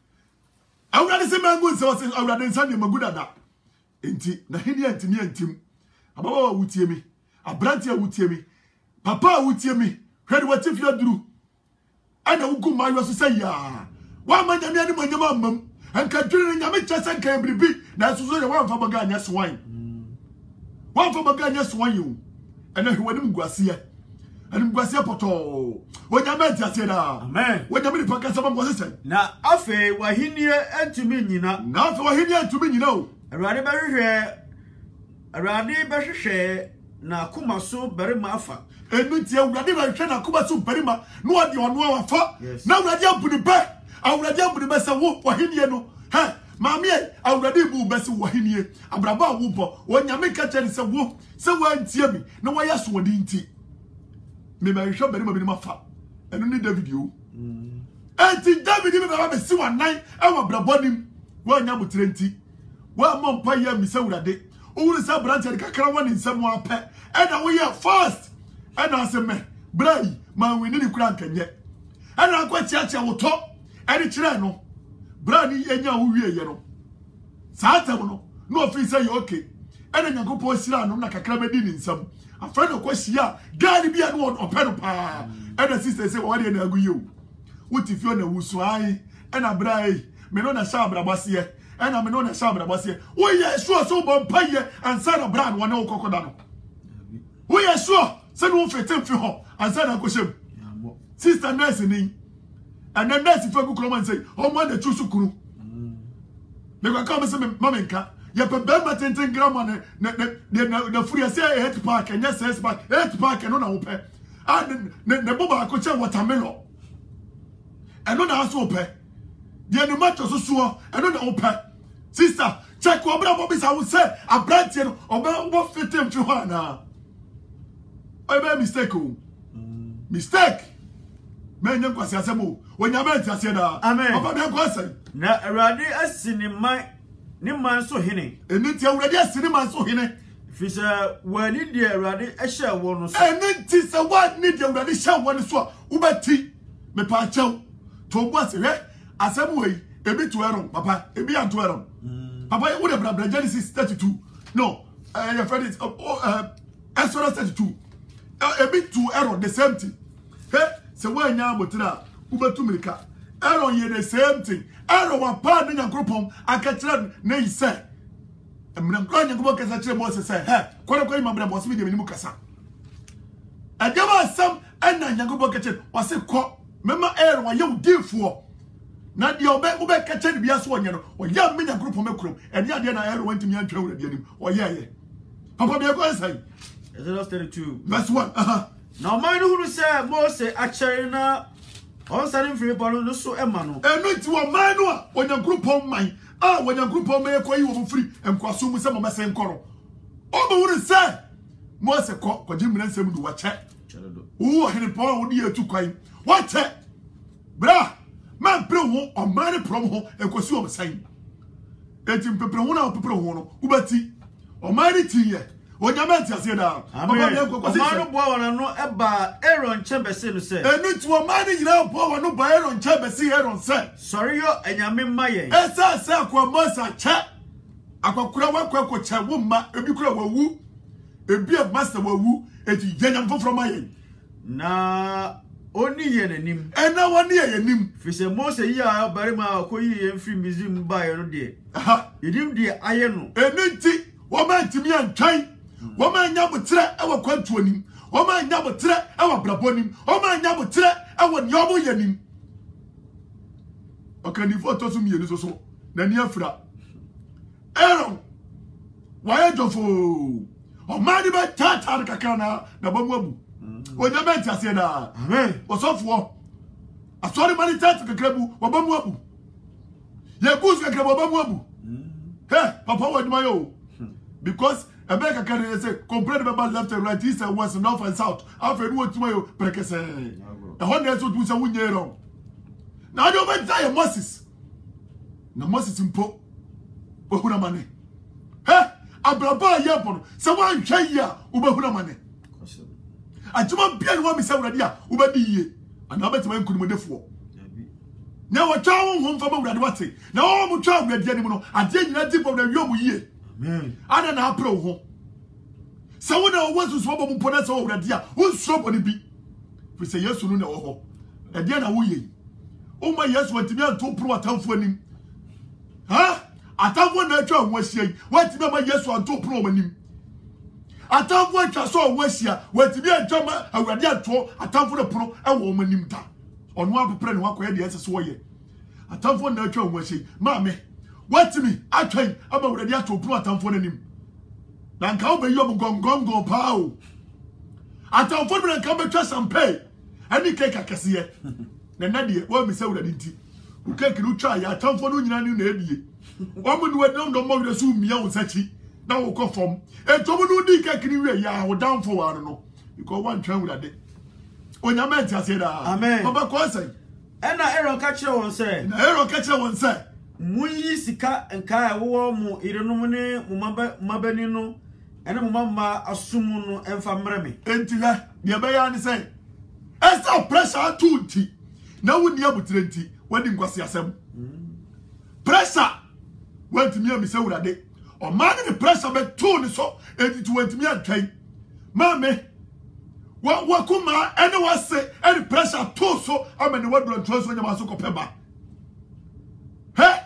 I would rather say, man, good sources, I would rather send him a good at that. Ain't it? The him to me and Tim. About what you me. A branch would tell me. Papa would tell me. Heard what if you do? I know good my was to say, ya. One man, the animal, your mum, and considering your mitches and can be big. That's one from a gun, swine. One from a gun, swine you. And then he went to see it. And Guasia Poto. When you met us, amen. When you made pockets of was it? Now, Afe, why he near and to me, you know. Now, for him to me, you know. A rather very rare. A rather very share. Na kuma so very mafa. Enu tie urade ba hwe na kuma so very ma. No ade ono afa. Na urade abuni be. Urade abuni be se wo wahenie no. Ha, maami e urade bu be se wahenie. Abraba wo bo. Onyame ka kye se wo. Se wo antie mi. Na wo ya so wodi nti. Me ba hwe very ma bi mafa. Enu ni David yo. Mm. Enti David me ba be si wanan e wo brabonim. Wo anya butire nti. Wo amompa ya mi se urade. Who is a branch and Kakarawan in someone pet, and we are fast. And I say, me, Bray, man, we need to crank and yet. And I'm quite church, I will talk, and it's no. Brandy, and you, you know. Satano, no offense, say okay. And then you go post Silan, like a crabadin in some. A friend of Questia, Gary be at one or Penopa. And the sister say, what do you know you? What if you're the Wuswai, and a Bray, Menona Sabra Bassier. And I'm known as Sabra Bassier. We are sure so Bompire and Sarah Brand one no cocodano. We are sure, send one for ten for her and Sarah Cosham. Sister nursing, and then nurse if I go come and say, oh, man, the true sukuru. They will come and say, Mamenka, you have a bema ten gram the free say head park and yes, yes, back, head park and on open. And the Boba coach watermelon. And on our soap. The animal so sure, and not open. Sister, check what Bobby's I would say, a branch or what fit him to her now. I made a mistake. Mistake. Men, you was a move. When you meant to say that, amen. About your question. Now, a radi as cinema, Niman so hinny. And it's already a cinema so hinny. If it's a one India radi, a shell one. And it is a one need you already shall one swap. Uber tea, me pacho. To what's it? Asem way, ebi to eron, papa, ebi an to eron. Papa, what about Genesis thirty-two? No, uh, your friend is, uh, uh, Exodus thirty-two. Uh, ebi to eron, the same thing. Hey, so when you are botra, uber to America, eron ye the same thing. Eron one part in your group home, I catch them, nay, say. And when I'm going to go catch a boss, say, hey, quite a my brother was with him in Mukasa. I gave us some, and then you go catch it, was a quote. Remember, Eron, you give for. Na dia obe obe kache ni bia so onye no oya menya group me krom ene ade na ero wanti me antwa wura dia nim oya ye papa be go say Exodus thirty-two verse one aha na man who say Moses actually na On sani free palo no so ema no. Enu ti wo man no a onyankropon man. Ah onyankropon me koyi wo free enkwaso mu se mama se nkoro. O be wuri se mo se ko kwaji mira nsem du wa che. Wo hene pon wo di etu kwan. Wa che. Bra, man pre ho o man prom ho enkwasi o msan. Eti mpepre ho na pepre ho no. Ubati. O man ti ye. Onyamenti ase da. Baba me enkwasi. O man bo wana no eba Aaron Chebese no se. Enu ti o man nyina bo wana no ba Aaron Chebese Aaron se. Sorry yo enyame ma yen. Esa se akwa Moses che. Akwakura wakwa ko che wo ma ebi kura wawu. Ebi e master wawu eti yenyam foforo ma yen. Na oni ye nanim. Ena woni ye nanim. Fi se Moses yi a bare ma ko yi ye mfiri mizim ba ye no de. Aha. Yedim de aye no. Enenti wo ma ntimi antwan. Wo ma nya botre e wo kwantu onim. Wo ma nya botre e wo brabonim. Wo ma nya botre e wo nyomo yanim. Okani foto so mienu so so. Na ni afra. Aaron. Wa ye jofo. O ma ni ba tata kakana na bamu abu. Onyamenti ase na. Amen. Osofo. Asori mani tata kakrabu wa bamu abu. Ye buzu kakrabu wa bamu abu. Hey, papa wa duma yo. Because America can say complain about left and right, east and west, north and south. After you want to my prekese. The hundreds of two seven year wrong. Now you went to Moses. Na Moses impo. Ubehuna mane. Hey, abraba yepon. Someone try ya ubehuna mane. Ajuma bia no mi se wurade a ubedi ye. Ana betima nkunimodefo. Na wa twa wo ho mfa ba wurade wate. Na wo mo twa wurade ani mu no, ade nyina tipo na wi omu ye. Amen. Ana na apro ho. Se wo na wo susu bo mpo na se wo wurade a, wo susu bo ne bi. Fi se Yesu no na wo ho. Ade na wo ye. O ma Yesu watimi anto pro atamfo anim. Ha? Atamfo na atwa ho ahia. Watimi ma Yesu anto pro anim. Atamfo atwa so ho ahia. Watimi atwa ma awurade ato atamfo ne pro e wo manim da. Ono apopre ne wakoye de ese so wo ye. Atamfo na atwa ho ahia. Ma me watimi atwan aba awurade ato pro atamfo ne nim. Na nka wo be yom gongongo pa o. Atamfo bi na nka be twa sampai. Ani keka kese na nadie wo mi se wurade nti. U keke no twa ya atamfo no nyina ni na edie. Wo mu no wadom do mo wure so mia wo sachi. Na wo kofom entomo no di kakiri we ya wo down for one no because one twan wurade onyamenti ase da. Amen. Baba ko say Ena Aaron ka kire won say na Aaron ka kire won say munyi sika nka wo mu irenom ne mu mabani no ena mu mama asumu no emfa mreme enti ha de be ya ni say esa pressure too nti na wo ni abutre nti wadi nkwase asem pressure wanti mi am say wurade o man the pressure be too ni so enti twenty mi antwan mame wa wa kuma ene wase any pressure too so amene wadro ntwa so nyama so kopeba he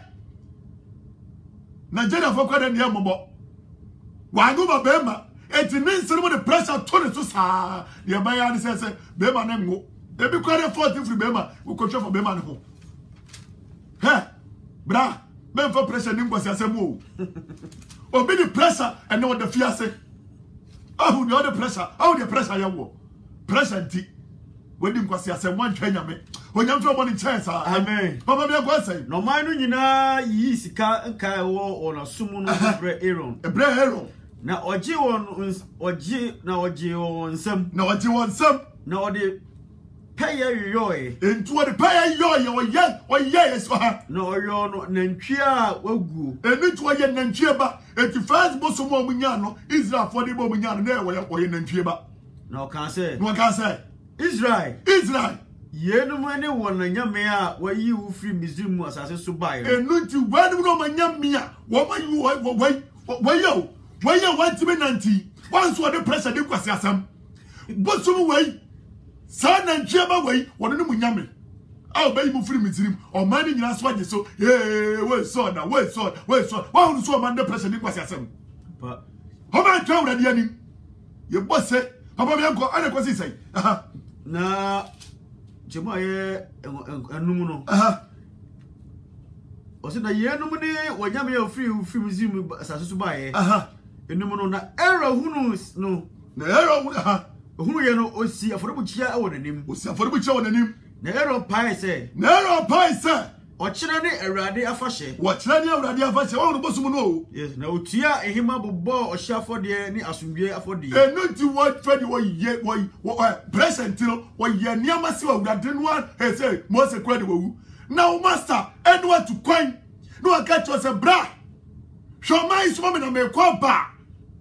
Nigeria for kwada ne mobo wa ngoma bema enti ni nsere the pressure too ni so sa ye ban ya ni say say bema na ngo ebi kwada forty free bema we ko for bema ne ho he bra men for pressure ni ngwase asem o obi the pressure and no the fear say oh the other pressure oh the pressure ya wo pressure nti wedi nkwase asem wan twa nyame onyam fo boni chance ah. Amen. Papa me go say no man no nyina yi sika nka wo ona sumu no bre Aaron e bre Aaron na oje won oje na oje won nsam na oje won nsam na ode pay yoy entu ode pay yoy o ye o ye so ha na oyo no nantwi a wagu eni tu oye nantwi ba eti first boso mo munya no Israel for the bo munya no na e wo ye nantwi ba na o kan say no kan say Israel Israel yenu mane won nyame a wayi wo free Misrim asase so bai enu nti wanu no manyame a wo mayi wo wo wo yo wo ye wanti me nanti once wo the pressure de kwase asam boso mo wai sa nantwi ba wai wo no munyame a obayi mu free Misrim o man ni nyina so age so eh we so na we so we so wa hu so man de pressure de kwase asam pa ho ma twa wura de anim ye bose papa me anko ana kwase sai aha na chemo ye enum no aha o se na ye enum ni wanyame ya free free Misrim asase so bai aha enum no na era hunu no na era aha hunu ye no osi aforobuchia e wonanim osi aforobuchia wonanim na ero pai say na ero pai say ochire ne awurade afahye wochire ne awurade afahye wo no bosum no yes na otua ehima bobbo ohye afode ne asomdwe afode enu ti wo fedi wo ye wo present no wo ye niama se awurade no e say Moses kwade wo now master enu atu kwan no aka cho se bra shoma isuma me na me kwa ba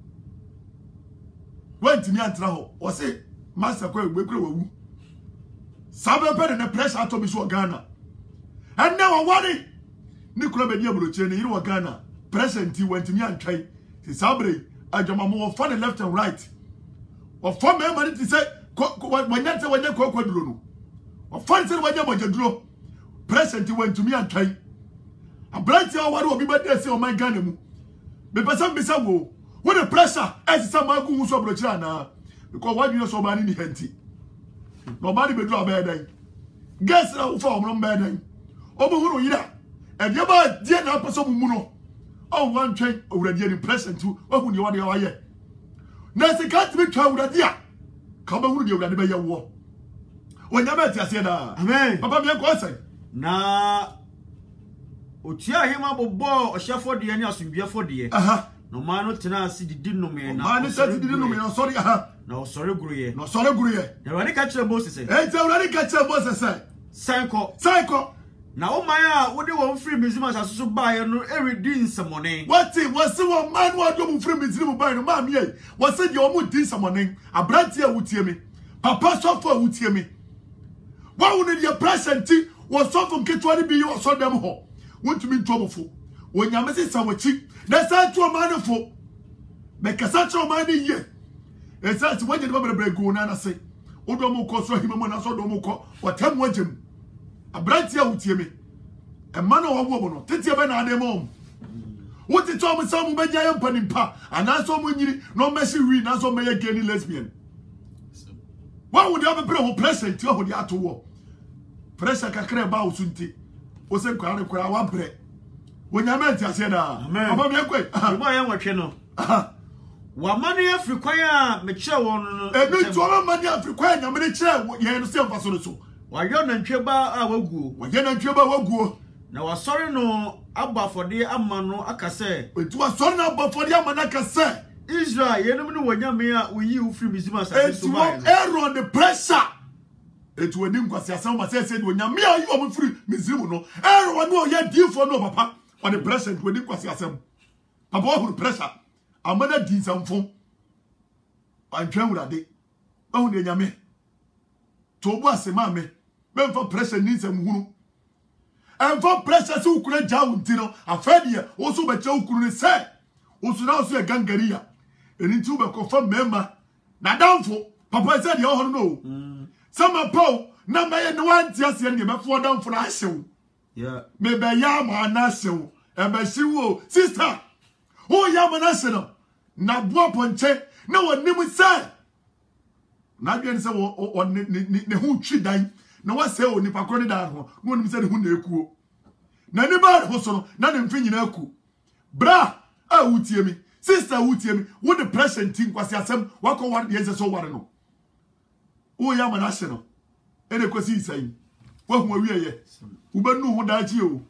went me antra ho wo say master kwa egbe kure wo sabe pe na pressure ato mi so Ghana and now worry Nicola Bedia Bruche ni wa Ghana present went me antwai se sabre adwama mo for the left and right or for me money to say wanya se wanya kwa kwa duro no or for say wanya moja duro present went to me antwai a bright hour worry obi be dey say o my Ghana mu be person be say wo when the pressure as some magu hu so Bruche na because what you know so many ni henti nobody be do abedan guess na wo for omro abedan obuhuru yira e de ba die na paso mu no o wan twen owurade ni present ohu ni wade waye na se ka tbi twa owurade a ka ba huru de owurade be ye wo onya ba ti ase da amen papa me ko sai na otua hima bobbo ohyefo de ni asombiefo de aha no ma no tena ase didi no me na ma ni se didi no me no sorry aha na osore guruye no sorry guruye na wani ka kire Moses e te owurade ka kire Moses sai sanko sanko na o man a wo de won free mizima sasoso bae no eredi nsemone wati wasi wo man wo do mu free mizima bae no ma me yi wasi de o mu di nsemone abranti a wutie me papa sofo a wutie me wa wo ne de present wo sofo nketwa ni bi wo so dem ho wontumi ntobofo wo nyame se sawachi na sa to man fo be kasa cho man ni ye e sa ti wo je de bebre go na na se o do mu ko so himamo na so do mu ko watam wajem abranti a wutie me e ma no wo wo no tete be na ade mom wuti to mo sam be gya mpanimpa ana so mo nyiri no mesi wi na so meye gay ni lesbian wa wo de abepre ho present ho de ato wo pressure kakra ba wo sunti wo se kware kwara wa bre wo nyama ti ase da aba me kwai mo ya nwotwe no wa mane afrikwan a me kire won no e bi to ma mane afrikwan nyama ne kire ye no se mfa so so wa yo na ntweba a waguo wa ye na ntweba waguo na wasori no abafode ama no akase etu wasori na abafode ama na akase Israel yenum ni wonyame a uyi ufiri mizima sa so ba error on the pressure etu eni nkwasi asem ma say say wonyame a yi o mfiri mizima no error no ye difo no papa on the pressure etu eni nkwasi asem papa o pressure amana di samfo antwa wurade ahu ne nyame to bu asema me me mfa pressure ni sam hunu enfa pressure se ukura jawu ntino afadie wo so be che ukuru ne se wo so na so e gangaria eni nti be ko fa mema na danfo papa se de ho no sama pau na me ye ne wanti ase ne me fo danfo na ahyew yeah me be ya ma na ahyew e be hyewo sister wo ya ma na ahyew na bo ponche na wonim se na dwen se wo ne ne hu twi dan na wase o nipa kro ne dan ho no nim se ne hu na ekuo na ni ba ho so no na ne mfi nyina aku bra a wutie mi sister wutie mi wo the present thing kwasi asem wako war de so war no wo ya ma na hye no ene kwasi isai wo hu awie ye wo banu ho da chi o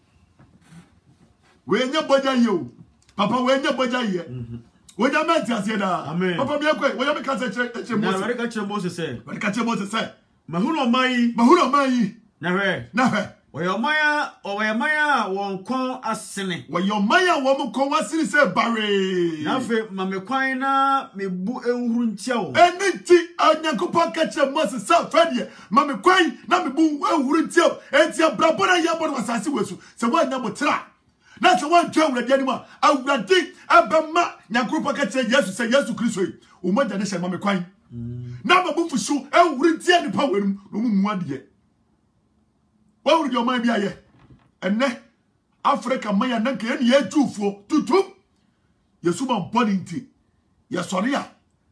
we nya boja ye o papa we nya boja ye wo ja menti ase da papa mi ekwe wo ya me ka se che che Moses na ka che Moses se wa ka che Moses se mahunu omayi mahunu omayi na hwe na hwe wo maya o we maya won kon asene wo yo maya wo mo kon wasini se bare na fe mamekwan na mebu enhuru ntia wo eniti anyankopa ka che Moses se fadie mamekwan na mebu enhuru ntia entia brabona ya bodo wasase wesu se wa nya motra na se wa ntwa awurade ani ma awurade abema nyankopa ka che Yesu se Yesu Kristo yi o mo jane se mamekwan na babu fusu enhuru ntia ni pa wenum no mu mu ade wa wuri yo man bia ye enne Africa man ya nanka ye ye tufuo tutum Yesu ma body nti ye sori a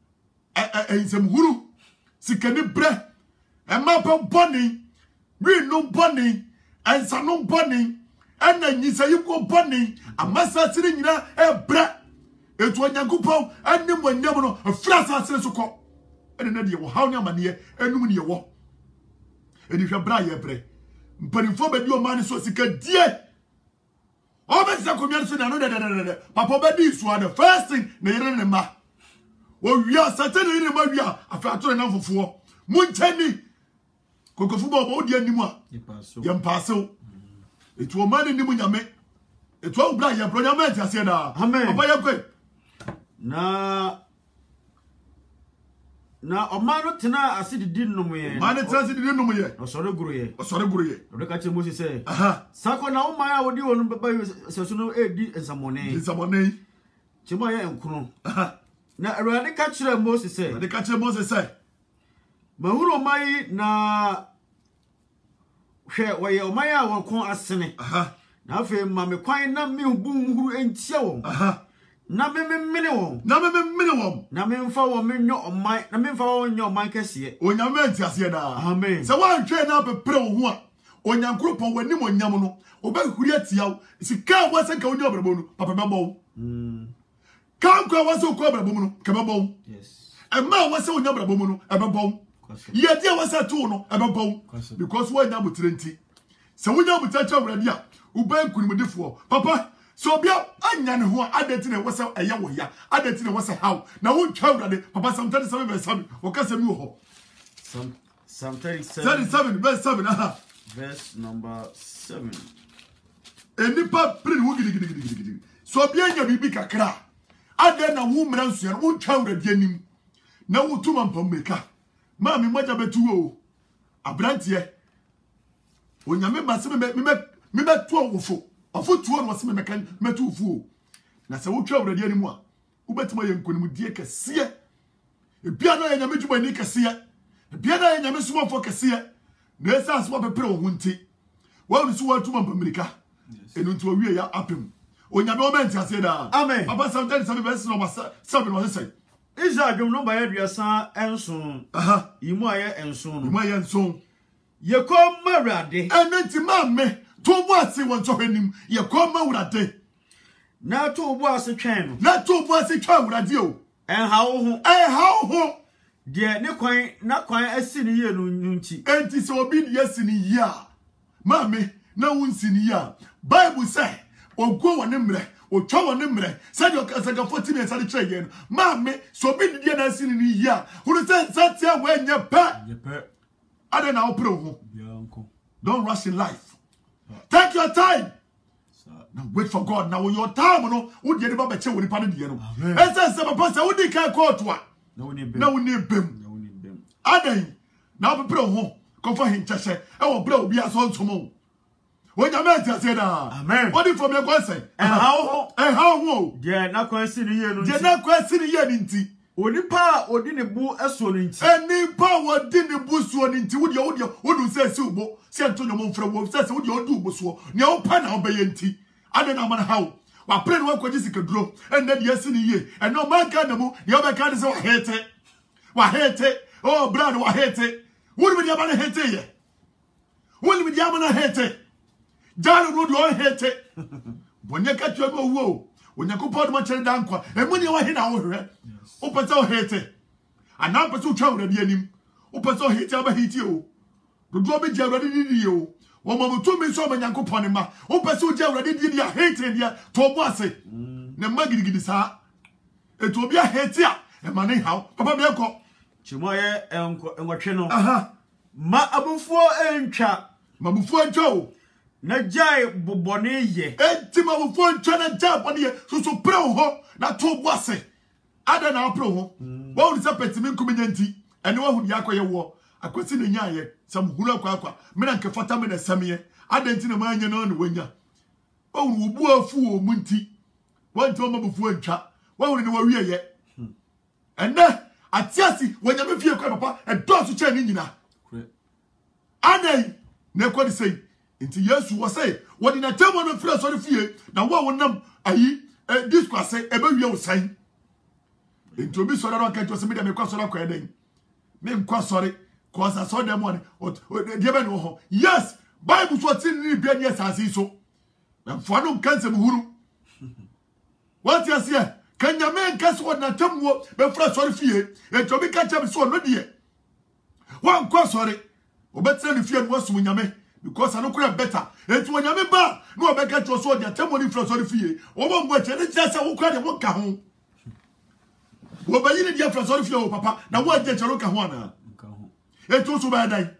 e ensem huru sikani bre e ma pa body wi no body ensa no body ena nyisa yiko body amasa sire nyina e bre etu onyankopon anim wanyam no afra asase so ko ene na de wo haw ne amane enum ne ye wo edi hwe bra ye bre mpanimfo bedi o man so sika die o be se komia so na no de papa bedi so the first thing na yire ne ma o wia sate na yire ma wia afa atore na fofo munchani kokofu bo bo di animu a ye mpaso etu o man ni mu nyame etu o bra ye bro nyame ti ase da papa ye kwe na na omano tena asidi din no mo ye man tena asidi din no mo ye osore guru ye osore guru ye o de ka che Moses say aha sako na o ya wodi wonu baba sesu no e di ensamone ensamone che mo ye enkunu aha na Awurade ka kire Moses say de ka kire Moses say mahuro mai na hwe woye o mai a won asene aha na afi ma me kwan na me hu huru entia won aha na me me mene won na me me mene won na me mfa won me nyo oman na me mfa won nyo oman kese onyame antiase da amen se wan hwe na bepre wo ho a onyankropon wanim onyam no obahuri atia sika wa se ka onyo brabo no papa bebo mm kan kwa wa se ko brabo no ka bebo yes e ma wa se onyo brabo no e bebo ye dia wa se to no e bebo because wa nya butrenti se wonya butacha wrade a uban kunimdifo papa so bia anya ne ho adeti ne wose eye wo ya adeti ne wose how na won twa wrade papa Psalm thirty-seven verse seven o ka se mi ho Psalm thirty-seven verse seven aha verse number seven enipa prin wo gidi gidi gidi gidi so bia nya bibi kakra ade na wo mra nsu ya wo twa wrade anim na wo tuma mpammeka ma mi moja betu o abrantie onyame base me me me betu wofo ofotuo no se me mekan metu fu na se wo twa wrade anim a wo betima ye nkonim die kese e bia na ye nyame djuma ni kese e bia na ye nyame suma fo kese na esa asoma pepere wo hunti wo nsu wa tuma mpamirika enu ntu owie ya apem onyame o menti ase da amen papa Psalm thirty-seven verse number seven was say Israel dwom no ba ya duasa enson aha imu aye enson no imu aye enson ye ko mawrade enenti ma me to bo ase won to hanim ye ko mawrade na to bo ase twen no na to bo ase twa wrade o en ha wo ho en ha wo ho de ne kwan na kwan asi ne ye no nunti enti se obi de asi ne ye a ma me na wonsi ne ye a Bible say ogwo wone mre o twa wone mre say de okasaka forty minutes ade kire ye no ma me so obi de na asi ne ye a huru say satia we nya pa ye pa ade na opre ho bianko don't rush in life take your time now wait for God now your time no wo de de ba be che woni pa ne de no e say say papa say wo di kai court wa na woni bem na woni bem na woni bem ade na opre ho ko fa hin chese e wo bra obi aso ntomo onyame ti ase da amen body for me go say en ha wo eh ha wo de na kwan asi ne ye no de na kwa asi ne ye ni nti onipa odi ne bu eso no nti eni pa wodi ne bu so ni nti wo de wo de wo du say si ubo si antonyo mo mfra wo say se wo de wo du ubo so ne wo pa na wo be ye nti ade na man how wa pray no kwaji sikaduro en na de asi ne ye en no man ka na mu ne wo be ka de say wa hete wa hete oh brother wa hete wo ni de ba na hete ye wo ni de ba na hete jalo no do hete bonye ka twa go wo onyakopo do chere dan kwa emu ne wa he na wo hwe o pese o hete ana pese o twa wrade anim o pese o hete aba hete o do do be je wrade didi o wo ma mutu mi so ma nyakopo ne ma o pese o je wrade didi a hete dia to bo ase ne ma gidigidi sa eto obi a hete a e ma ne haw papa be ko chimoye enko enwotwe no aha ma abufuo entwa ma bufu entwa o na jai bobone ye enti ma bufu entwa na jai bobone ye so so pre ho na to bo ase ada na apro ho wo uri sapeti mi nkumenye nti ene wo hu yakoye wo akwasi ne nyaaye sam huru akwa akwa me na nkefata me na samye ada nti na manye no ne wonya wo uri obu afu o mu nti wo nti o ma bufu entwa wo uri ne wo wie ye ene atiasi wonya me fie kwa papa e do so che ni nyina anai na kwadi sei nti Yesu wo sei wo di na temo no fira so fie na wo wonam ayi discourse e ba wie wo san nti obi so na kan to se me dem kwa so na kwa eden me nkwa sorry cause I saw them one de be no ho yes Bible so tin ni bia ni asase so na fo no kan se muhuru what you say kan nya me nka so na temo be fira so fie e to bi ka chem so no de wan kwa sorry obetre ni fie no asum nyame because ano kura better enti wonyame ba no obeka cho so dia temoni influence on fie wo bo che ne chia se wo kura de wo ka ho wo ba yini dia influence on fie wo papa na wo je che ro ka ho ana ka ho enti so ba dai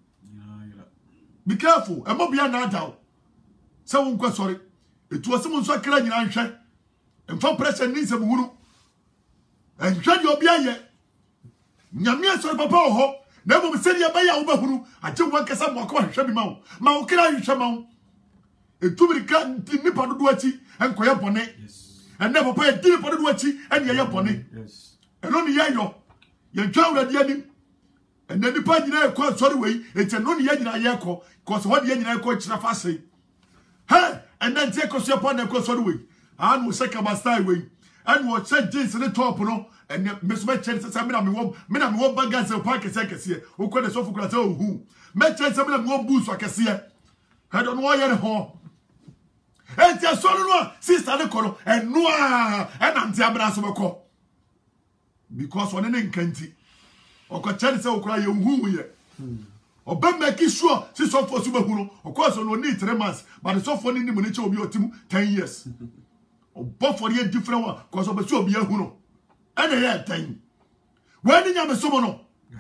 be careful e mo bia na daw se wo nkwa sorry enti wo se mo nso kra nyina nhwe emfa pressure ni se muhuru enhwe di obi aye nyame so papa ho na mo se dia ba ya wo ba huru aje wo kasa mo akwa hwe bi ma wo ma wo kra hwe ma wo etu bi ka ni pa do achi enkoya bone and never pay a deal for the watchy and your pony. Yes. And only yayo. Your child at the end. And then the party I call sorry way, it's an only yan I yako, cause what yan I call Chafasi. Hey, and then take us upon the course of the way. And will second my style way. And what said James in the top, no, and Miss Metchens, some men of men of one baggage of Parker seconds here, who call the sofa class, oh, who. Metchens, some of one boots, I can see it. I don't know why you're at home. And just so no sister the color and noa and anti abrasomeko because one in kanti o ko chance say o kra ye hu ye o be make sure si so for suba huru of course no need three months but so for ni ni che obi otim ten years o bo for ye different one cause obi so obi ahu no and ye ten when ni nyame so mo no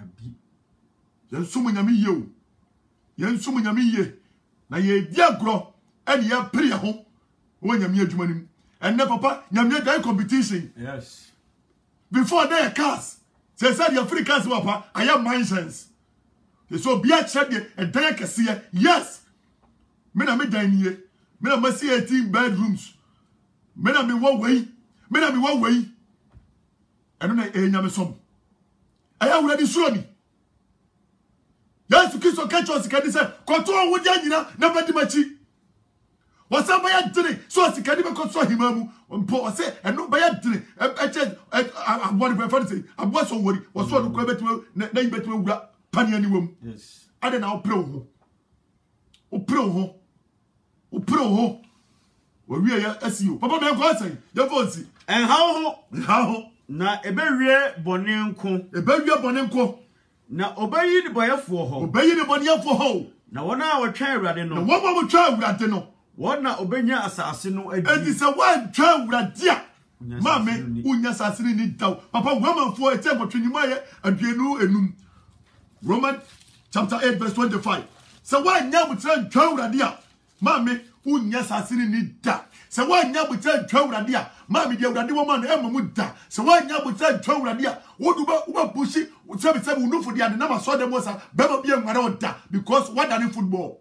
ye sumu nyame ye o ye sumu nyame ye na ye diagro and ye pray ho when you meet human and never papa you die competition. Yes. Before they cars, they said your free cars papa. I have my sense. They so be a check and die can see yes. Men are me dying here. Men are must see eighteen bedrooms. Men are me one way. Men are me one way. I don't know any name some. I have already shown me. Yes, to kiss or catch us can say control with Yanina never di machi. What's up by a dinner? So as you can't even console him on poor say, and no by a dinner. I want to prefer say, I was so worried, was so to go back to name between Panny and woman. Yes. I don't know, pro. O pro. O pro. We are S U. Papa, my cousin, your voice. And how, how, na a berry bonenco, a berry bonenco. Now obey the boy for her. Obey the body for her. Now one hour child, I don't know. One more child, I don't know. What na obenya asasino adi. And it's a one child radia. Mame, unya asasini ni daw. Papa, woman for a temple to Nimaya and Pienu enum. Roman chapter eight, verse twenty-five. So why now we turn child radia? Mame, unya asasini ni da. So why now we turn child radia? Mame, the radi woman emu muda. So why now we turn child radia? What do we push it? We say we know for the other number saw them was a better be around that because what are the football?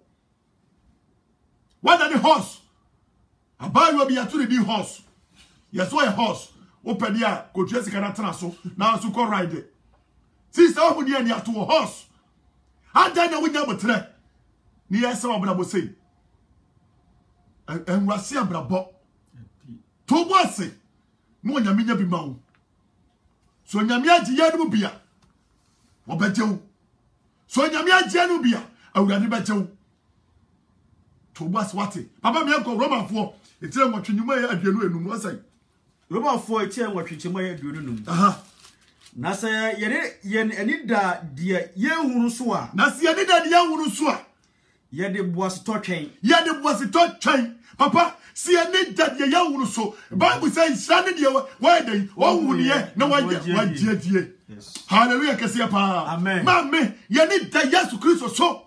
What are the horse? A boy will be a two D horse. Yes, why a horse? Open here, go Jessica so now so call ride it. Sister, open here near to a horse. I don't know we never try. Near some of them say. And Rasia Brabo. To what say? No, Yamina be mound. So Yamia Gianubia. What bet you? So Yamia Gianubia. I would have bet you. To was what it? Papa, me uncle Roman for it's a what you may have you know, say. Roman for a chair what you may have you know. Aha. Nasa yet yen anida dear young Sua. Nasi anida young Sua. Yet was torching. Yet it was a torching. Papa, see a need that ye young so. Bible says, Sunday, why they, oh, would ye, no one yet, one dear. Hallelujah, Cassiapa. Amen. Mammy, ye need that yes to Christ or so.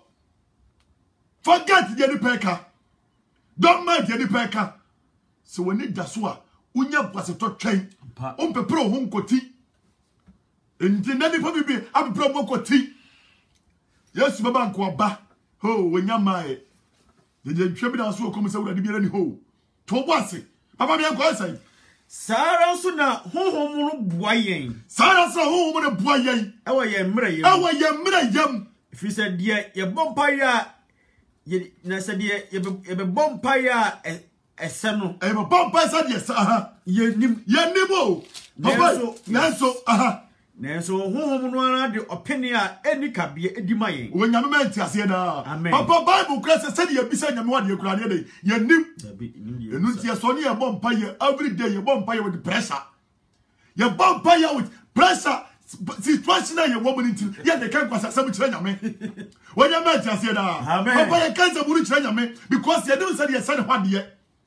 Forget the peka. Don't mind the peka. So we need Dasua. Unya was a top train. On pe pro home coti. And the nanny probably be a pro mocoti. Yes, Baban Quaba. Ho, when you're my. The Tribune also comes out at the Birani Ho. To what's it? Papa, me uncle say. Sarah Suna, home boying. Sarah saw home on a boying. Our yam, our yam, yam. If you said, yeah, your bumpire. Ye na said ye ye be bompire e eseno e be bompire said yes aha ye nim ye nimo papa nanso aha nanso honhom no ara de opinion eni kabie edimayen wo nyame menti ase na papa bible christ said ye bisa nyame wade kura ne ye nim enu tie so ne ye bompire every day ye bompire with pressure ye bompire with pressure situation na ye woman nti ye de kan kwasa sam kire nyame wonya ma ti ase da papa ye kan se buru kire nyame because ye don say ye say hwade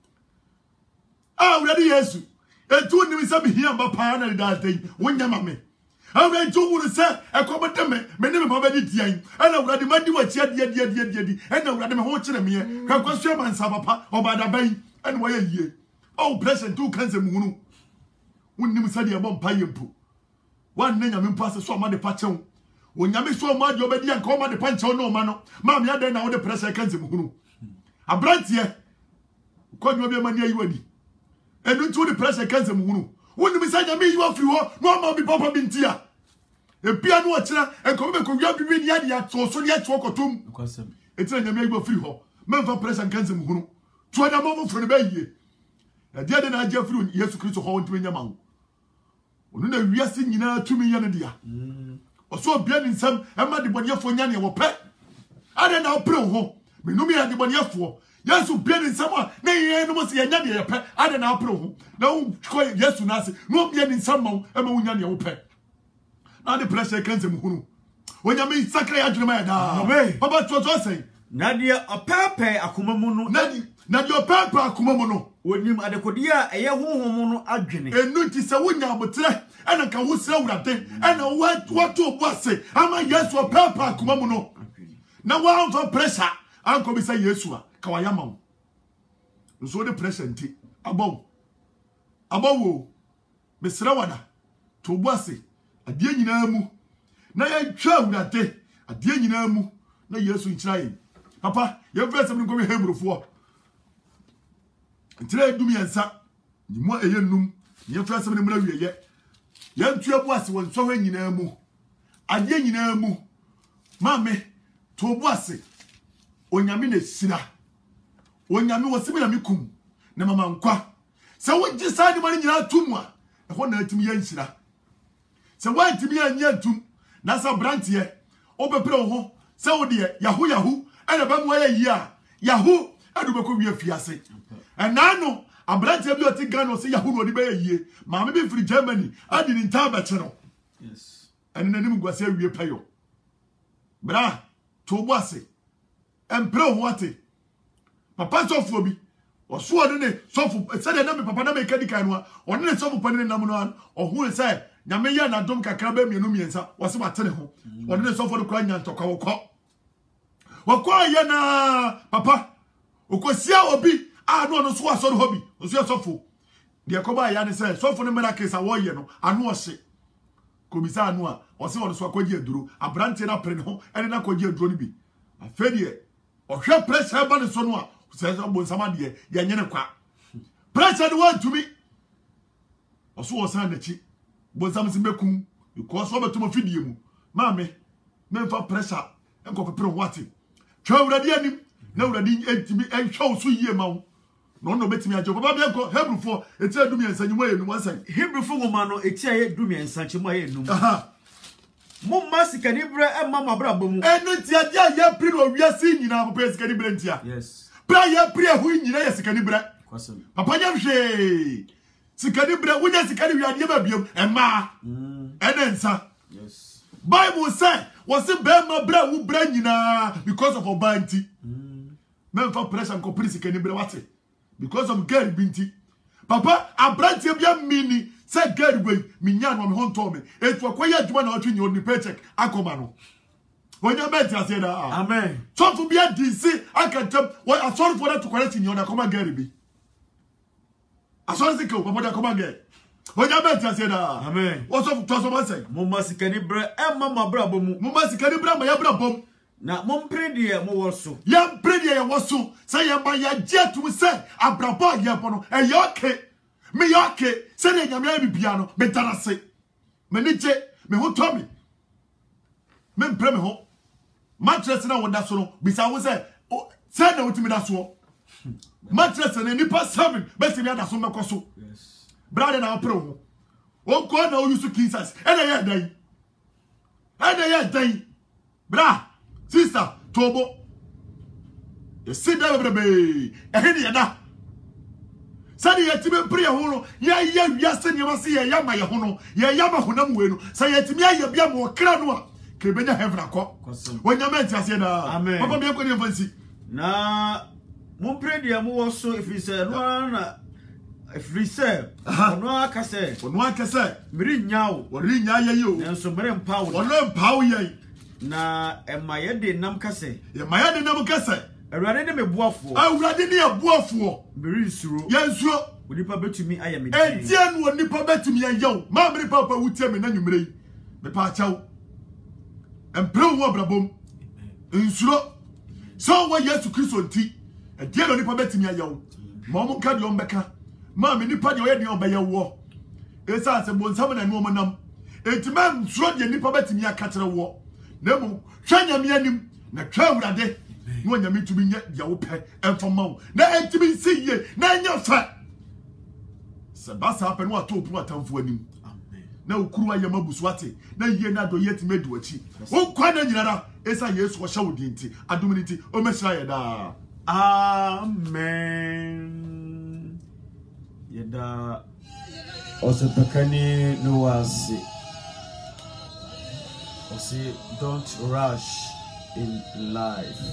ah urade yesu etu ni mi say bi hia ba pa na da tai wonya ma me awe etu wuru say ekobode me me ne me ba di tian ana urade ma di wa chia die die die die die ana urade me ho kire me ye kan kwaso ma nsa papa obada ban ana wo ye yie oh present tu kan se mu hunu wonni mi say de bo mpa ye mpo one nenya me pass so ma de pa chew onyame so ma de obedi anka o ma de pa chew no ma no ma me adan na wo de pressure kan zemu hunu abrantie kwanyo bi ma ne ayi wadi enu tu de pressure kan zemu hunu wonni mi say nyame yi wa firi ho no ma bi papa bi ntia e bia no okira enka wo be ko wia bi bi ya ya to so ya to kotum etira nyame yi wa firi ho memfa pressure kan zemu hunu to na mo mo firi be yie e dia de na agia firi Yesu Kristo ho ntwe nyama ho onu na wiase nyina tumi ye ne dia oso bia ni nsam e ma de boniefo nya ne wo pe ade na opre ho menumi ya de boniefo Yesu bia ni nsam a na ye no mo se nya de ye pe ade na opre ho na ko Yesu na se no bia ni nsam ma e ma wonya ne wo pe na de pressure kan sem hunu wonya me sakra ya dwuma ya da baba to to say na de opepe akoma mu no na di na de opepe akoma mu no wonim adekodi a eye honhom no adwene enu ti se wonya abotre ena ka wo sira wurade ena wato obuase ama Yesu papa akoma mu no na wa amfa pressure anko bi say Yesu a ka wa yama wo nso de pressure nti abawo abawo be sira wada to obuase ade nyina mu na ya twa wurade ade nyina mu na Yesu nkyira yi papa ye verse mi ko bi Hebrewfo ntire dum yensa nyimo eyenum ye fra sem ne mra wieye ye ntua buase won so hwa nyina mu ade nyina mu mame to buase onyame na sira onyame wosimi na mikum na mama nkwa se wo gisa de mari nyina tum a e ho na atimi ye nsira se wo atimi ye nya tum na sa brantie obepre ho se wo de yahu yahu ana ba mu ye yi a yahu adu be ko wi afiase enano abrante bi oti Ghana se yahu no de be yie ma me be free Germany adi ni ntaba chero yes ene nanim gwase awie payo bra to boase empre ho ate papa sofo bi oso ode ne sofo se de na me papa na me kadi kan no one ne sofo pani nam no ohun se nyame ya na dom kakra ba mienu miensa wose matene ho one ne sofo de kwa nya ntokwa wokọ wokọ ye na papa okosia obi ah no no so asoro hobi oso asofo de koba ya ne say sofo ne miracle sa wo ye no anu ose komisa anu a ose wo so akwaji aduro abrante na pre ne ho ene na akwaji aduro ni bi afedie ohwe pressure ba ne so no a say so bon sama de ye nyene kwa pressure de want to me oso wo san na chi bon sam se mekum because obeto mo fidie mu maame memfa pressure enko pepere wati twa urade anim na urade entimi enhwe so yie ma wo no no betimi ajo baba be ko Hebrewfo eti adum yensa nyimo yenum wansan Hebrewfo ngoma no eti aye dum yensa chimo aye enum aha mo masika ni bre e mama bra bamu enu ti ade aye pri no wiase nyina papa sika ni bre ntia yes bra ye pri hu nyina ye sika ni bre kwasem papa nya hwe sika ni bre wunya sika ni wiade ba biam e ma mm enensa yes Bible say was it be ma bra wu bra nyina because of obanti mm memfa pressure ko pri sika ni bre wate because of girl binti papa abrantie bia mini say girl wey minya no me ho nto me etu akoya adwuma na otwe ni paycheck akoma no wonya meti ase da amen so for bia D C akantem we sorry for that to correct ni on akoma girl bi asori se ko papa da akoma girl wonya meti ase da amen wo so to so ma say mo masika ni bre e mama bra bomu mo masika ni bra ma ya bra bom na mo mpredie mo woso ya mpredie ya woso say ya ba ya jetu say abrabo ya pono e ya okay me ya okay say na nyame ya bibia no me tarase me ni je me ho to me me mpre me ho mattress na wonda so no bisa wo say say na wotimi da so mattress na nipa seven be se ya da so mekoso yes brother na opre ho o ko na o use kinsas e na ya dan e na ya dan bra sister tobo you sit there baby ehini yada Sani yetime pray ho no ya ya wiase ne ma se ya ya ma ye ho no ya ya ma honam we no sa yetime ya bia mo kra no a ke benya heaven akọ wonyama ntiase na papa me ko ne fansi na mo pray dia mo wo so if say no na if we say no aka say no aka say miri nyawo wori nya ye yo enso mere mpawo ono mpawo ye na emaye de nam kase ye maye de nam kase awurade ne mebuafo awurade ne abuafo miri nsuro ye nsuro onipa betumi ayame de etie no onipa betumi ayew ma miri papa wutie me na nwumre yi me pa achaw empre wo brabom nsuro so wa Yesu Kristo nti etie no onipa betumi ayew ma mo ka de ombeka ma me nipa de oye de obeyewo esa se bonsam na no monam etima nsuro de nipa betumi akatre wo na mo hwanya me anim na twa awurade no nyame tumi nya ya wo pe enfoma wo na entimi siye na nya fa se basa ape no atopu atamfo anim amen na okuru ayama busuate na yie na do yetime du achi wo kwa na nyinara esa Yesu wo hya wo dinti adominiti o mesra ye da amen yeda osepekani no wasi osi don't rush in life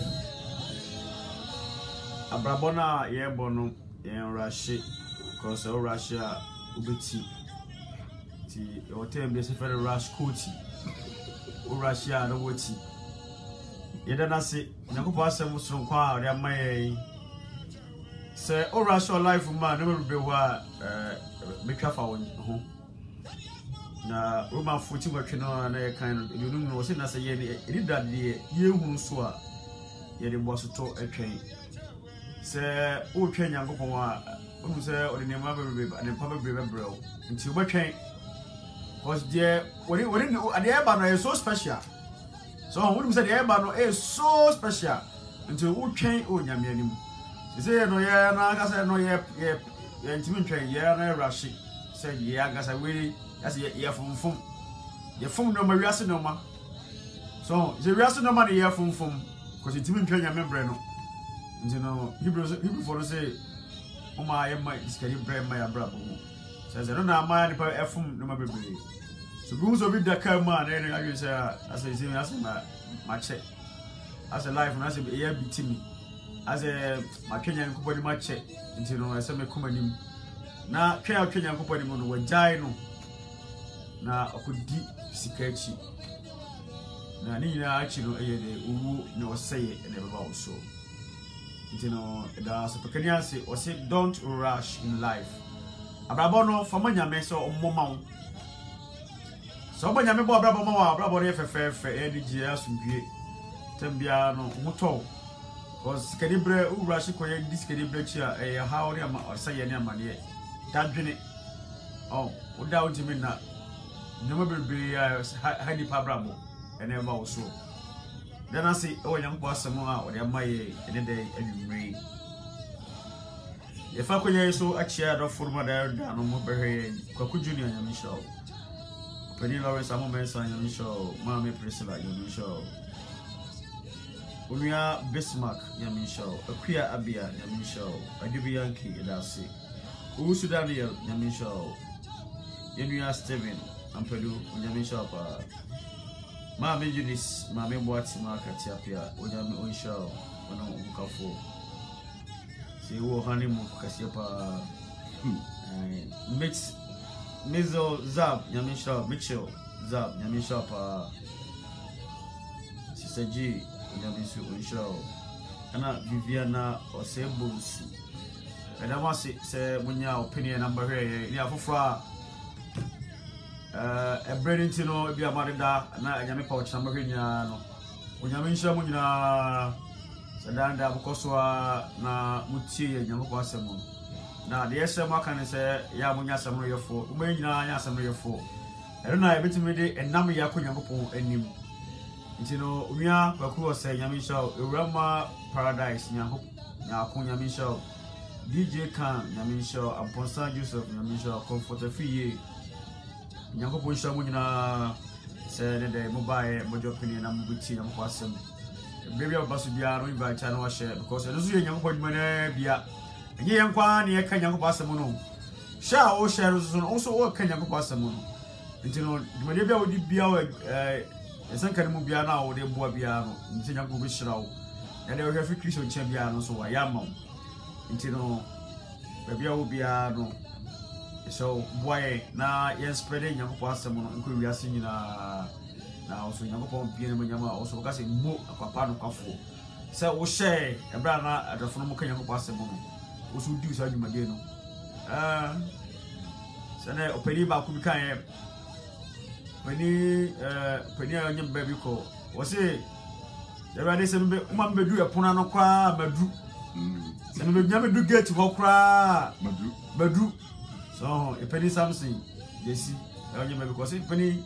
abrabona ye bono ye rush because o rush a ubeti ti o tem be se fer rush coach o rush a no woti ye da na se nyakopo asem so kwa a re amaye se o rush your life man no be wa eh metwa fa won ho na Roman fourteen watch no na ye kan you know say na say ye ni dad ye ye hu so a ye de boso to atwen say o twen yankopon a onu say o de ne ma bebe ne pa bebe brel nti o betwen cause there when when the eba no is so special so when we say the eba no is so special nti o twen o nyame anim say no ye na ka say no ye ye ntimi twen ye na rush say ye aga say we as ye fum fum ye fum no ma wiase no ma so the wiase no ma the ye fum fum because it even twen ya membre no you know Hebrews Hebrew for say o ma ye ma iskari bre ma ya bra bo says no na ma ni pa efum no ma bebre so bi so bi da ka ma na na you say as I say as ma ma check as a life na say ye bitimi as a ma twenya nkopɔ ni ma check you know I say me kumanim na twenya twenya nkopɔ ni mo no wajai no na okudi sikachi na ni nyina achi no eye de owu na oseye na baba oso you know da so pekania say o say don't rush in life abrabo no fama nyame so omoma wo so oba nyame bo abrabo ma wa abrabo re fefefe e di je asundue tambia no moto cause kedibre u rush ko ye diskedibre chi a e how re ma oseye ne amane dadwene oh oda ojimi na nyama bebe hadi pabrabo ene ba wo so then I say oh nyampo asemo a o de amaye ene de adwumre ye fa konya so achia do forma da da no mo behwe kwaku junior nyame show Penny Lawrence amo mensa nyame show mama Priscilla nyame show Unia Bismarck nyame show Akua Abia nyame show Adubi Yankee edase Usu Daniel nyame show Yenuya Steven Ampelu unyame show pa Mama Eunice mama Boati Market apia unyame on show ono ukafo se wo honeymoon kasi pa mix Mizo Zab nyame show Mitchell Zab nyame show pa Sister G nyame su on show ana Viviana Osebonsu and I want to say munya opinion number here ni afofra Uh, a Brenington no be a marida na nyame pouch number nya no onyame nhia mu nyina sadanda bukoswa na mutie nyame ko asemo na de yesem aka ne se ya munya asemo yefo umma nyina nya asemo yefo ero na ebetimi de enam ya ko nyakopon anim nti no umia kwaku ose nyame nhia ewrama paradise nyako nyako nyame nhia D J Kan nyame nhia Amponsa Joseph nyame nhia Comfort Fiye Nyanko sha mu nyina se ne de mobile mojo opinion na mubuti na mko asem baby abasu bia no invite na wa share because ezo ye nyanko dwuma na bia enye yankwa ne yeka nyankopɔ asɛm no sha o share so no also o ka nyankopɔ asɛm no nti no dwumade bia wodi bia eh esanka ne mu bia na wo de boa bia no nti nyankopɔ be hyira wo na de wo hwɛ fi Kristo nkyɛn bia no so wa ya ma wo nti no bia wo bia no so boy na yen spread nyankopɔ asɛm no nko wiase nyina na also nyankopɔ bia no nyama also ka se mo akwapa no kwafo sɛ wo hyɛ ebra na adafo no mo ka nyankopɔ asɛm no wo so di so adwumade no ah sene openi ba ku bi kan e pani eh pani anya baby ko wo se ebra de se mbe uma mbedu epona no kwa madu se mbe nya medu gate ho kwa madu madu so epeni something yesi anya baby ko se pani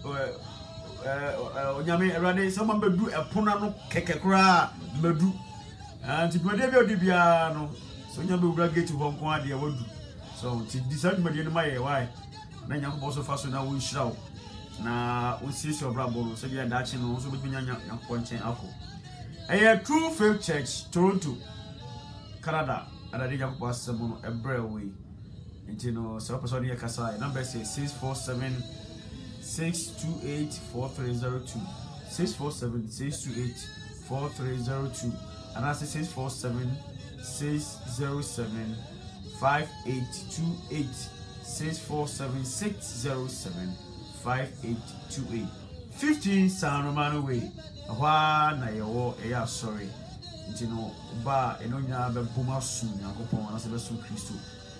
eh onyame ebra de se uma mbedu epona no keke kwa madu anti dwade bi odi bia no so nya be ubra gate ho nko ade wadu so ti decide me dey no my why na nyankopɔ so fa so na wo nhyira wo na wo sisi obra bolo so bia dachi no so be nya nyankopɔ nchen akọ eh True Faith Church Toronto Canada ada de nyankopɔ asɛm no ebre we nti no so person here kasa number say six four seven six two eight four three zero two six four seven six two eight four three zero two and that's six four seven six zero seven five eight two eight six four seven six zero seven five eight two eight fifteen San Romano way ahwa na yewo eya sorry nti no ba eno nya be boma su Yakobon na se be su Kristo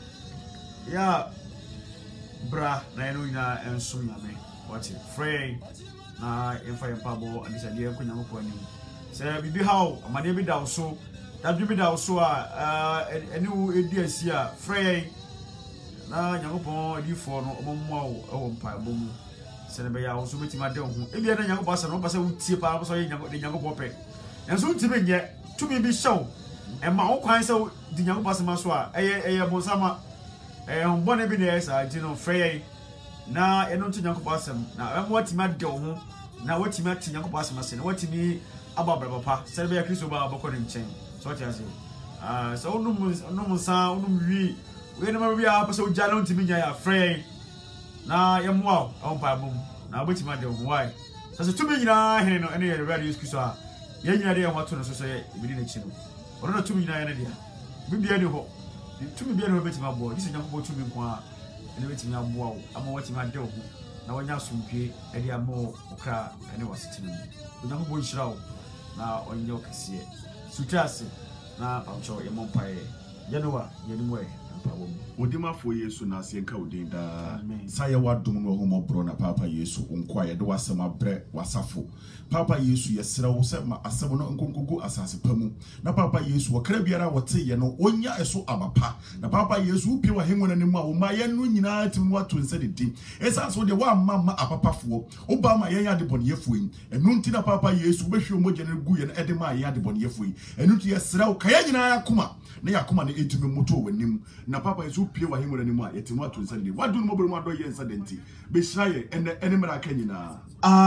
ya bra na eno nya enso nyame what free na emfa yempabo anisa de enko Yakobon anim se bibi hawo amade bi da so that be da so a any edi asia free na Yakobon adifo no omommo wo e wo mpa bomu se ne be ya wo so betima de ho e bia na Yakobon asa no ba se wutie pa so ye Yakobon pe enso wutie nye tumi bi show e ma wo kwan se di Yakobon asa so a eye eye bonsama eh hombone bi na esa ji no free na eno ntu Yakobon asa na e mo watima de ho na watima ti Yakobon asa se na watimi ababra papa se be ya Kristo ba abakọ ne nchen so what you say ah so no no sa no wi we na ma bia pa so jalo ntimi nya ya free na ye mo a on pa bom na abotima de ho why so so tumi nyina hene no ene ye radio Kristo a ye nyina de ye wato no so so ye bi na chi no ono tumi nyina ye na dia bibia ni ho tumi bia ni ho betima bo disi Yakobon tumi nko a ene betima abo wo ama watima de ho na wanya sumpie e dia mo okra ene wasitimi Yakobon hyira wo na onye okese sutase na pamcho ye mompae yenuwa yenimwe ampawo odima fo Yesu na ase nka odinda saye wadom no homo bro na papa Yesu onkwa ye de wasema bre wasafo papa Yesu yesra wo se ma asem no nkonkogo asase pamu na papa Yesu wakra biara wote ye no onya eso abapa na papa Yesu pie wa henwona nemu a wo ma ye no nyina timu wato nse de di esa so de wa mama apapafo oba ma ye ya de bonyefu yi enu nti na papa Yesu behwe omogye ne gu ye na ede ma ye ya de bonyefu yi enu nti yesra wo kaya nyina akoma na yakoma ne etumi moto wanim na papa Yesu pie wa henwona nemu a yetimu wato nse de wadu no mobere mu ado ye nse de nti be hiraye ene ene mara kanyina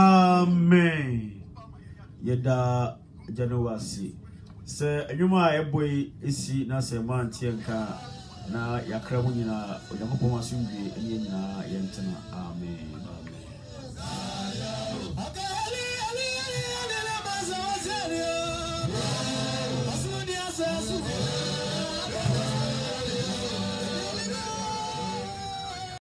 amen yeda January se enwuma eboy esi na se mantie nka na yakra mu nyina Yakobon asumdwe ene nyina yentena amen.